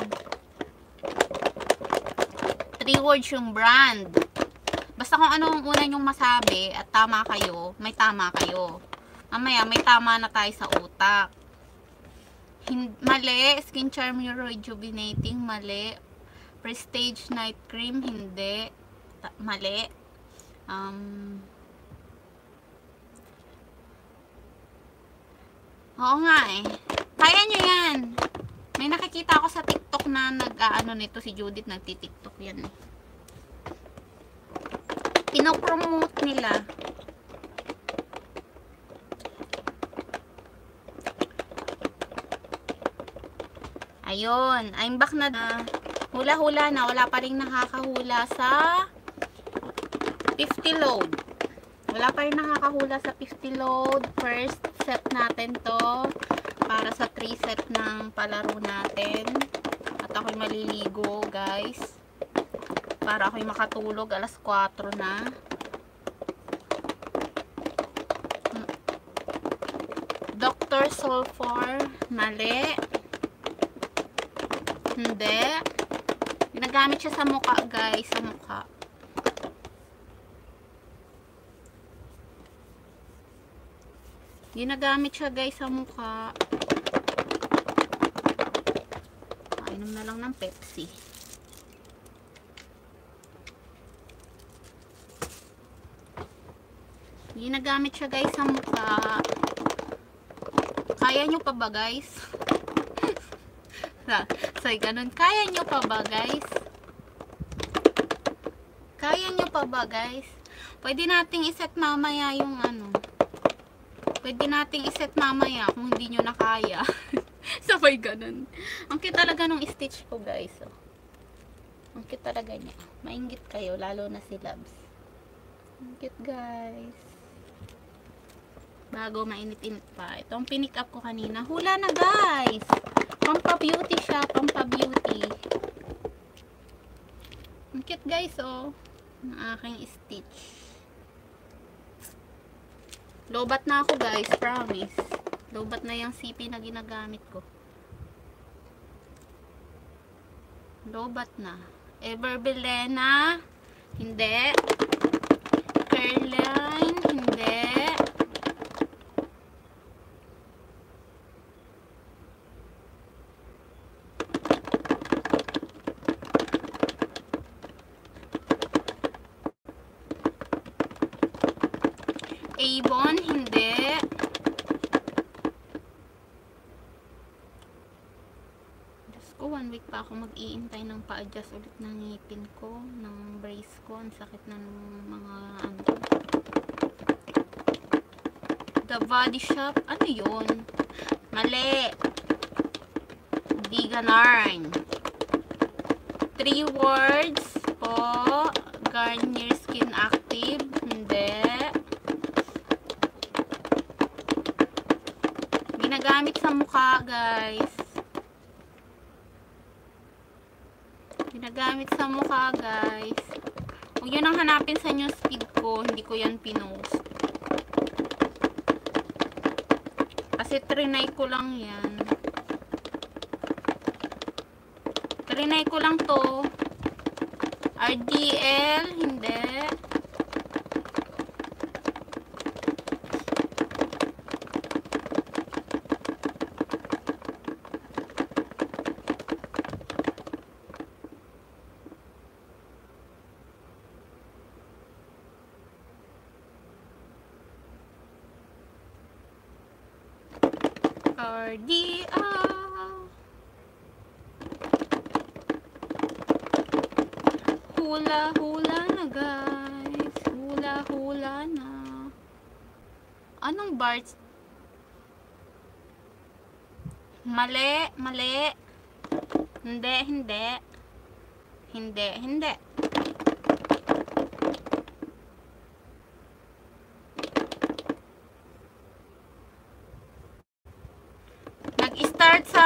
3 words yung brand. Basta kung ano ang una nyong masabi at tama kayo, may tama kayo. Mamaya may tama na tayo sa utak. Mali. Skin Charm Rejuvenating, mali. Prestige Night Cream, hindi. Mali. Oo nga eh. Kaya nyo yan. May nakikita ako sa TikTok na nag-ano nito si Judith, nagti-TikTok yan eh. Pinopromote nila. Ayun. I'm back na. Hula-hula na. Wala pa rin nakakahula sa 50 load. Wala pa rin nakakahula sa 50 load. First set natin to. Para sa 3 set ng palaro natin. At ako'y maliligo, guys. Para ako'y makatulog. Alas 4 na. Dr. Sulfur. Mali. Hindi. Ginagamit siya sa mukha, guys. Sa mukha. Ginagamit siya, guys, sa mukha. Inom na lang ng Pepsi. Ginagamit siya, guys, sa mukha. Kaya nyo pa ba, guys? So, ganun. Kaya nyo pa ba, guys? Kaya nyo pa ba, guys? Pwede nating iset mamaya yung ano. Pwede nating iset mamaya kung hindi nyo na kaya. Sabay ganun. Ang cute talaga nung stitch ko, guys. Oh. Ang cute talaga niya. Mainggit kayo, lalo na si Labs. Ang cute, guys. Bago mainit-init pa. Ito ang pinick up ko kanina. Hula na, guys. Pampa-beauty siya. Pampa-beauty. Ang cute, guys, oh. Ang aking stitch. Lobat na ako guys, promise. Lobat na yung CP na ginagamit ko. Lobat na. Everbelena, hindi. Caroline, hindi. Avon, hindi. Diyos ko, 1 week pa ako mag-iintay ng pa-adjust ulit ng ngipin ko, ng brace ko. Ang sakit ng mga ano. The Body Shop, ano yun? Mali. Di ganarn. 3 words po. Garnier Skin Active, hindi. Ginagamit sa mukha, guys. Ginagamit sa mukha, guys. Huwag yun ang hanapin sa newsfeed ko. Hindi ko yan pinost. Kasi trinay ko lang yan. Trinay ko lang to. RDL, hindi. RDL. Hula-hula na guys. Hula-hula na. Anong bars? Mali, mali. Hindi, hindi. Hindi, hindi. Nag-start sa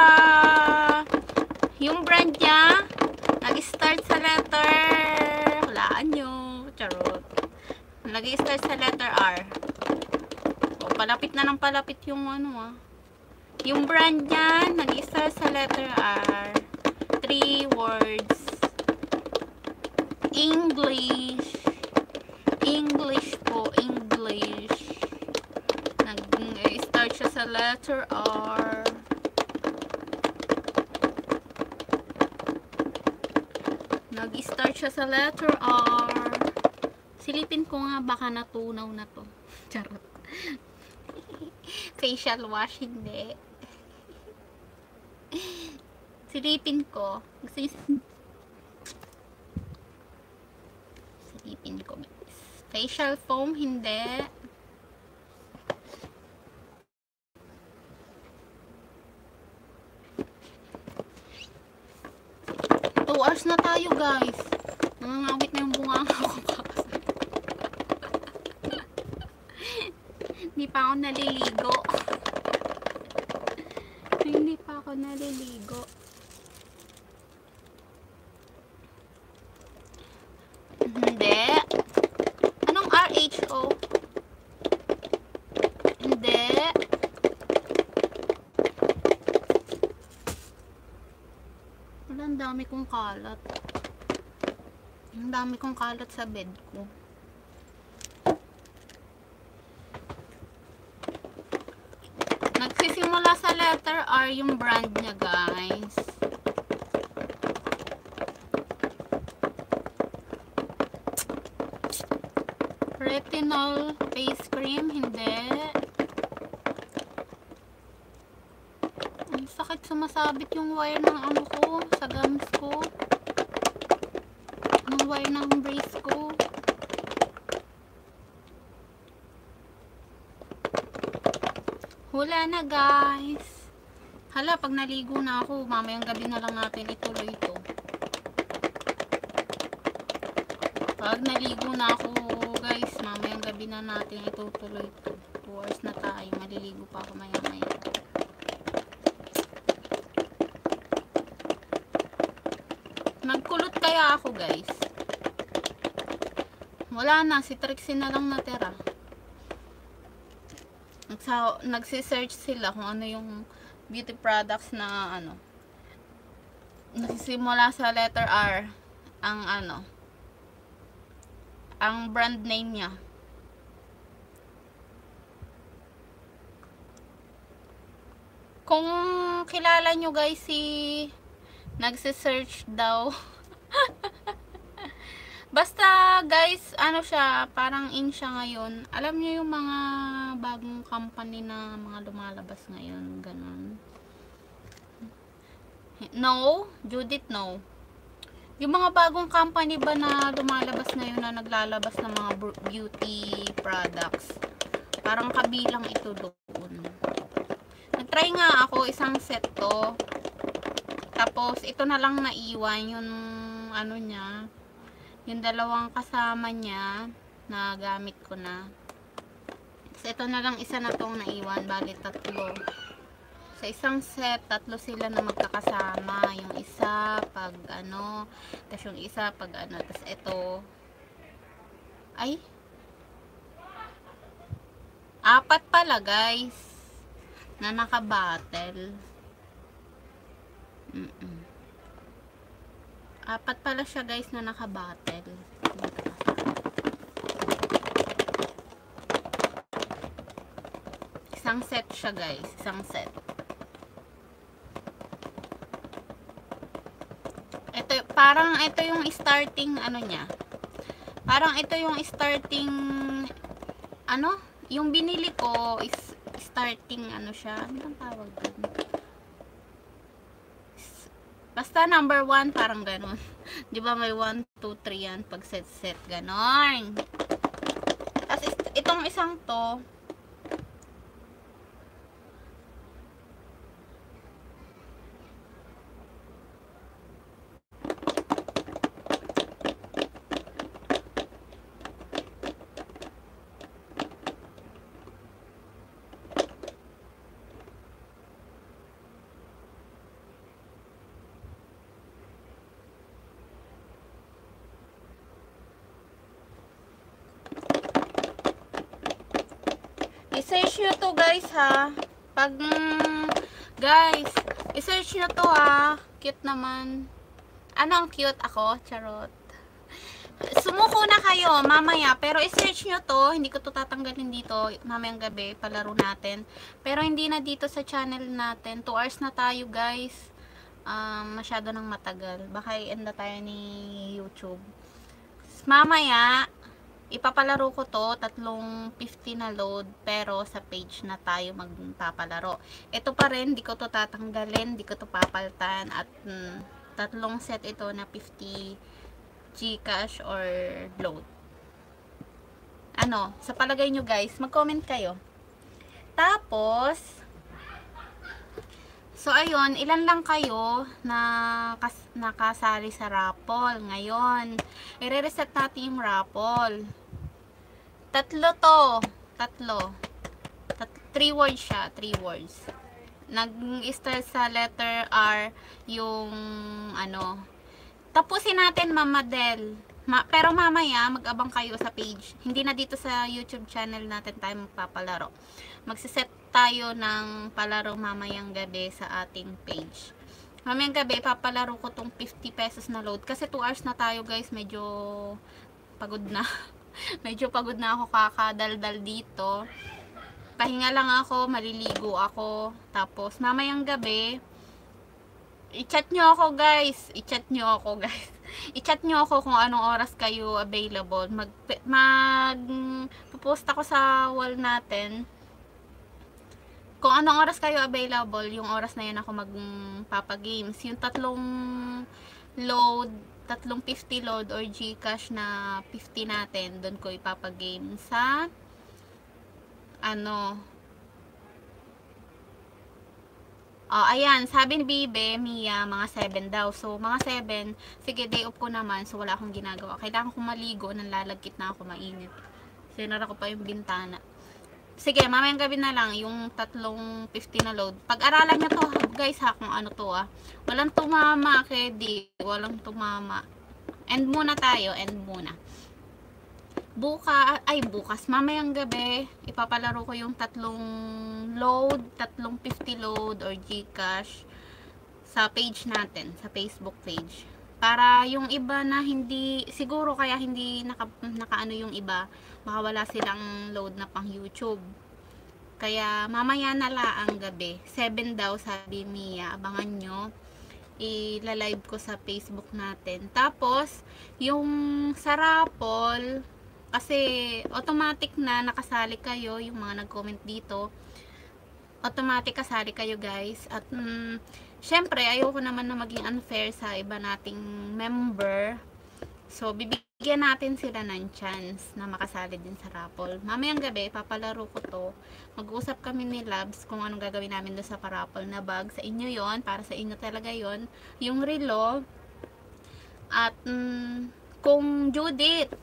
yung brand niya. Nag-start sa letter, hulaan nyo, charot. Nag-start sa letter R. O, palapit na ng palapit yung ano yung brand niya, nag-start sa letter R. 3 words. English. English po, English. Nag-start siya sa letter R. Nag-start siya sa letter R. Silipin ko nga, baka natunaw na to. Charot. Facial wash, hindi. Silipin ko. Silipin ko. Facial foam, hindi. Hours na tayo guys. Nangangawit na yung bunga ko. Hindi pa ako naliligo. Hindi pa ako naliligo. Hindi. Anong RHO? Hindi. Wala, ang dami kong kalat. Ang dami kong kalat sa bed ko. Nagsisimula sa letter R yung brand niya, guys. Retinol face cream, hindi. Ang sakit, sumasabit yung wire ng ano ko, sa gums ko. Ang wire ng brace ko. Hula na guys. Hala, pag naligo na ako, mamayang gabi na lang natin ituloy ito. Pag naligo na ako guys, mamayang gabi na natin itutuloy ito. 2 hours na tayo, maliligo pa ako maya maya. Nagkulot kaya ako guys. Wala na, si Trixie na lang natira. nagsisearch sila kung ano yung beauty products na ano, nagsisimula sa letter R ang ano, ang brand name niya. Kung kilala nyo guys si nagsisearch daw basta guys, ano siya, parang in siya ngayon. Alam niyo yung mga bagong company na mga lumalabas ngayon, ganun. No? Judith, no. Yung mga bagong company ba na lumalabas ngayon na naglalabas ng mga beauty products, parang kabilang ito doon. Nagtry nga ako isang set to. Tapos ito na lang naiwan yung ano niya, yung dalawang kasama niya na gamit ko na. So ito na lang isa na tong naiwan, bali tatlo. Sa isang set, tatlo sila na magkakasama. Yung isa pag ano, tapos yung isa pag ano, tapos ito. Ay, apat pala guys na naka-battle. Apat pala siya guys na naka-battle. Isang set siya guys, isang set. Ito, parang ito yung starting ano niya. Parang ito yung starting ano, yung binili ko is starting ano siya. Ano ang tawag dun? Basta number 1, parang ganon. Di ba may 1, 2, 3 yan pag set ganon. Tapos itong isang to, i-search nyo to guys ha. Pag guys, i-search nyo to ha. Cute naman. Ano ang cute? Ako? Charot. Sumuko na kayo mamaya. Pero i-search nyo to. Hindi ko to tatanggalin dito. Mamayang gabi, palaro natin. Pero hindi na dito sa channel natin. 2 hours na tayo guys. Masyado nang matagal. Baka i-end na tayo ni YouTube. Mamaya, ipapalaro ko to, 350 na load, pero sa page na tayo magpapalaro. Ito pa rin, di ko to tatanggalin, di ko to papaltan, at 3 set ito na 50 Gcash or load. Ano, sa palagay nyo guys, mag-comment kayo. Tapos, so ayun, ilan lang kayo na nakasali sa raffle ngayon. I-reset natin yung raffle. 3 to. 3 words siya. 3 words. Nag-start sa letter R yung ano. Tapusin natin Mama Del. Pero mamaya, mag-abang kayo sa page. Hindi na dito sa YouTube channel natin tayo magpapalaro. Magsiset tayo ng palaro mamayang gabi sa ating page. Mamayang gabi, papalaro ko tong 50 pesos na load. Kasi 2 hours na tayo guys. Medyo pagod na. Medyo pagod na ako kakadaldal dito. Pahinga lang ako, maliligo ako. Tapos mamayang gabi, i-chat nyo ako guys. I-chat nyo ako guys. I-chat nyo ako kung anong oras kayo available. Pupost ako sa wall natin. Kung anong oras kayo available, yung oras na yun ako magpapagames. Yung 3 load, 350 load or Gcash na 50 natin, doon ko ipapagame sa ano. Oh, ayan, sabi ni Bibe, Mia, mga 7 daw. So, mga 7, sige, day off ko naman. So, wala akong ginagawa. Kailangan kong maligo, nanlalagkit na ako, mainit. Sinara ko pa yung bintana. Sige, mamayang gabi na lang, yung 350 na load. Pag-aralan nyo to, guys, ha, kung ano to, ah. Walang tumama, Kedi. Walang tumama. End muna tayo, end muna. bukas, mamayang gabi, ipapalaro ko yung tatlong load, tatlong 50 load or GCash sa page natin, sa Facebook page. Para yung iba na hindi, siguro kaya hindi nakaano yung iba, baka wala silang load na pang YouTube. Kaya mamaya na laang gabi, 7 daw sabi Mia, abangan nyo. I-live ko sa Facebook natin. Tapos, yung sa raffle, kasi automatic na nakasali kayo, yung mga nag-comment dito, automatic kasali kayo guys. At syempre, ayoko naman na maging unfair sa iba nating member. So, bibigyan natin sila ng chance na makasali din sa raffle. Mamayang gabi, papalaro ko to. Mag-uusap kami ni Labs kung anong gagawin namin doon sa paraffle na bag. Sa inyo yon, para sa inyo talaga yon. Yung relo. At kung Judith,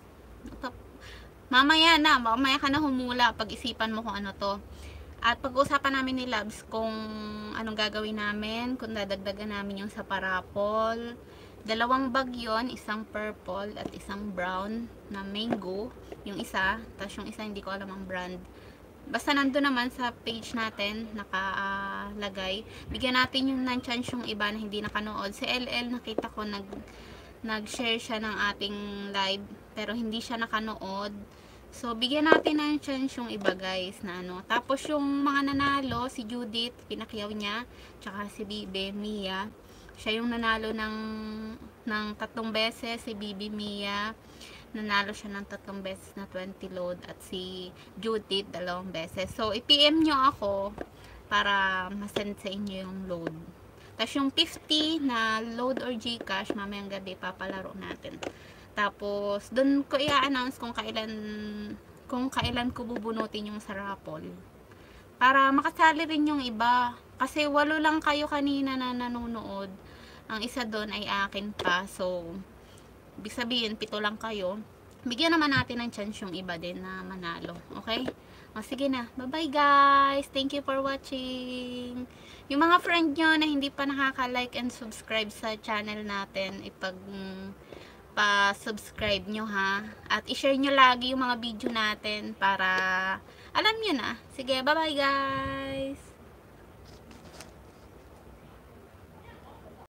mamaya ka na humula. Pag-isipan mo kung ano to. At pag-uusapan namin ni Labs kung anong gagawin namin, kung dadagdagan namin yung sa paraffle. 2 bag yon, isang purple at isang brown na mango, yung isa, tapos yung isa hindi ko alam ang brand. Basta nandun naman sa page natin, nakalagay. Bigyan natin yung chance yung iba na hindi nakanood. Si LL, nakita ko nag-share siya ng ating live, pero hindi siya nakanood. So, bigyan natin ng chance yung iba guys na ano. Tapos yung mga nanalo, si Judith, pinakyaw niya, tsaka si Bibi, Mia. Siya yung nanalo ng 3 beses, si Bibi Mia. Nanalo siya ng 3 beses na 20 load at si Judith 2 beses. So, i-PM nyo ako para masend sa inyo yung load. Tapos yung 50 na load or GCash, mamayang gabi papalaro natin. Tapos, dun ko i-announce kung kailan ko bubunutin yung sa raffle. Para makasali rin yung iba. Kasi 8 lang kayo kanina na nanonood. Ang isa doon ay akin pa. So, ibig sabihin, 7 lang kayo. Bigyan naman natin ng chance yung iba din na manalo. Okay? O, sige na. Bye-bye guys. Thank you for watching. Yung mga friend nyo na hindi pa nakaka-like and subscribe sa channel natin, pa-subscribe nyo ha. At i-share nyo lagi yung mga video natin para alam nyo na. Sige, bye-bye guys.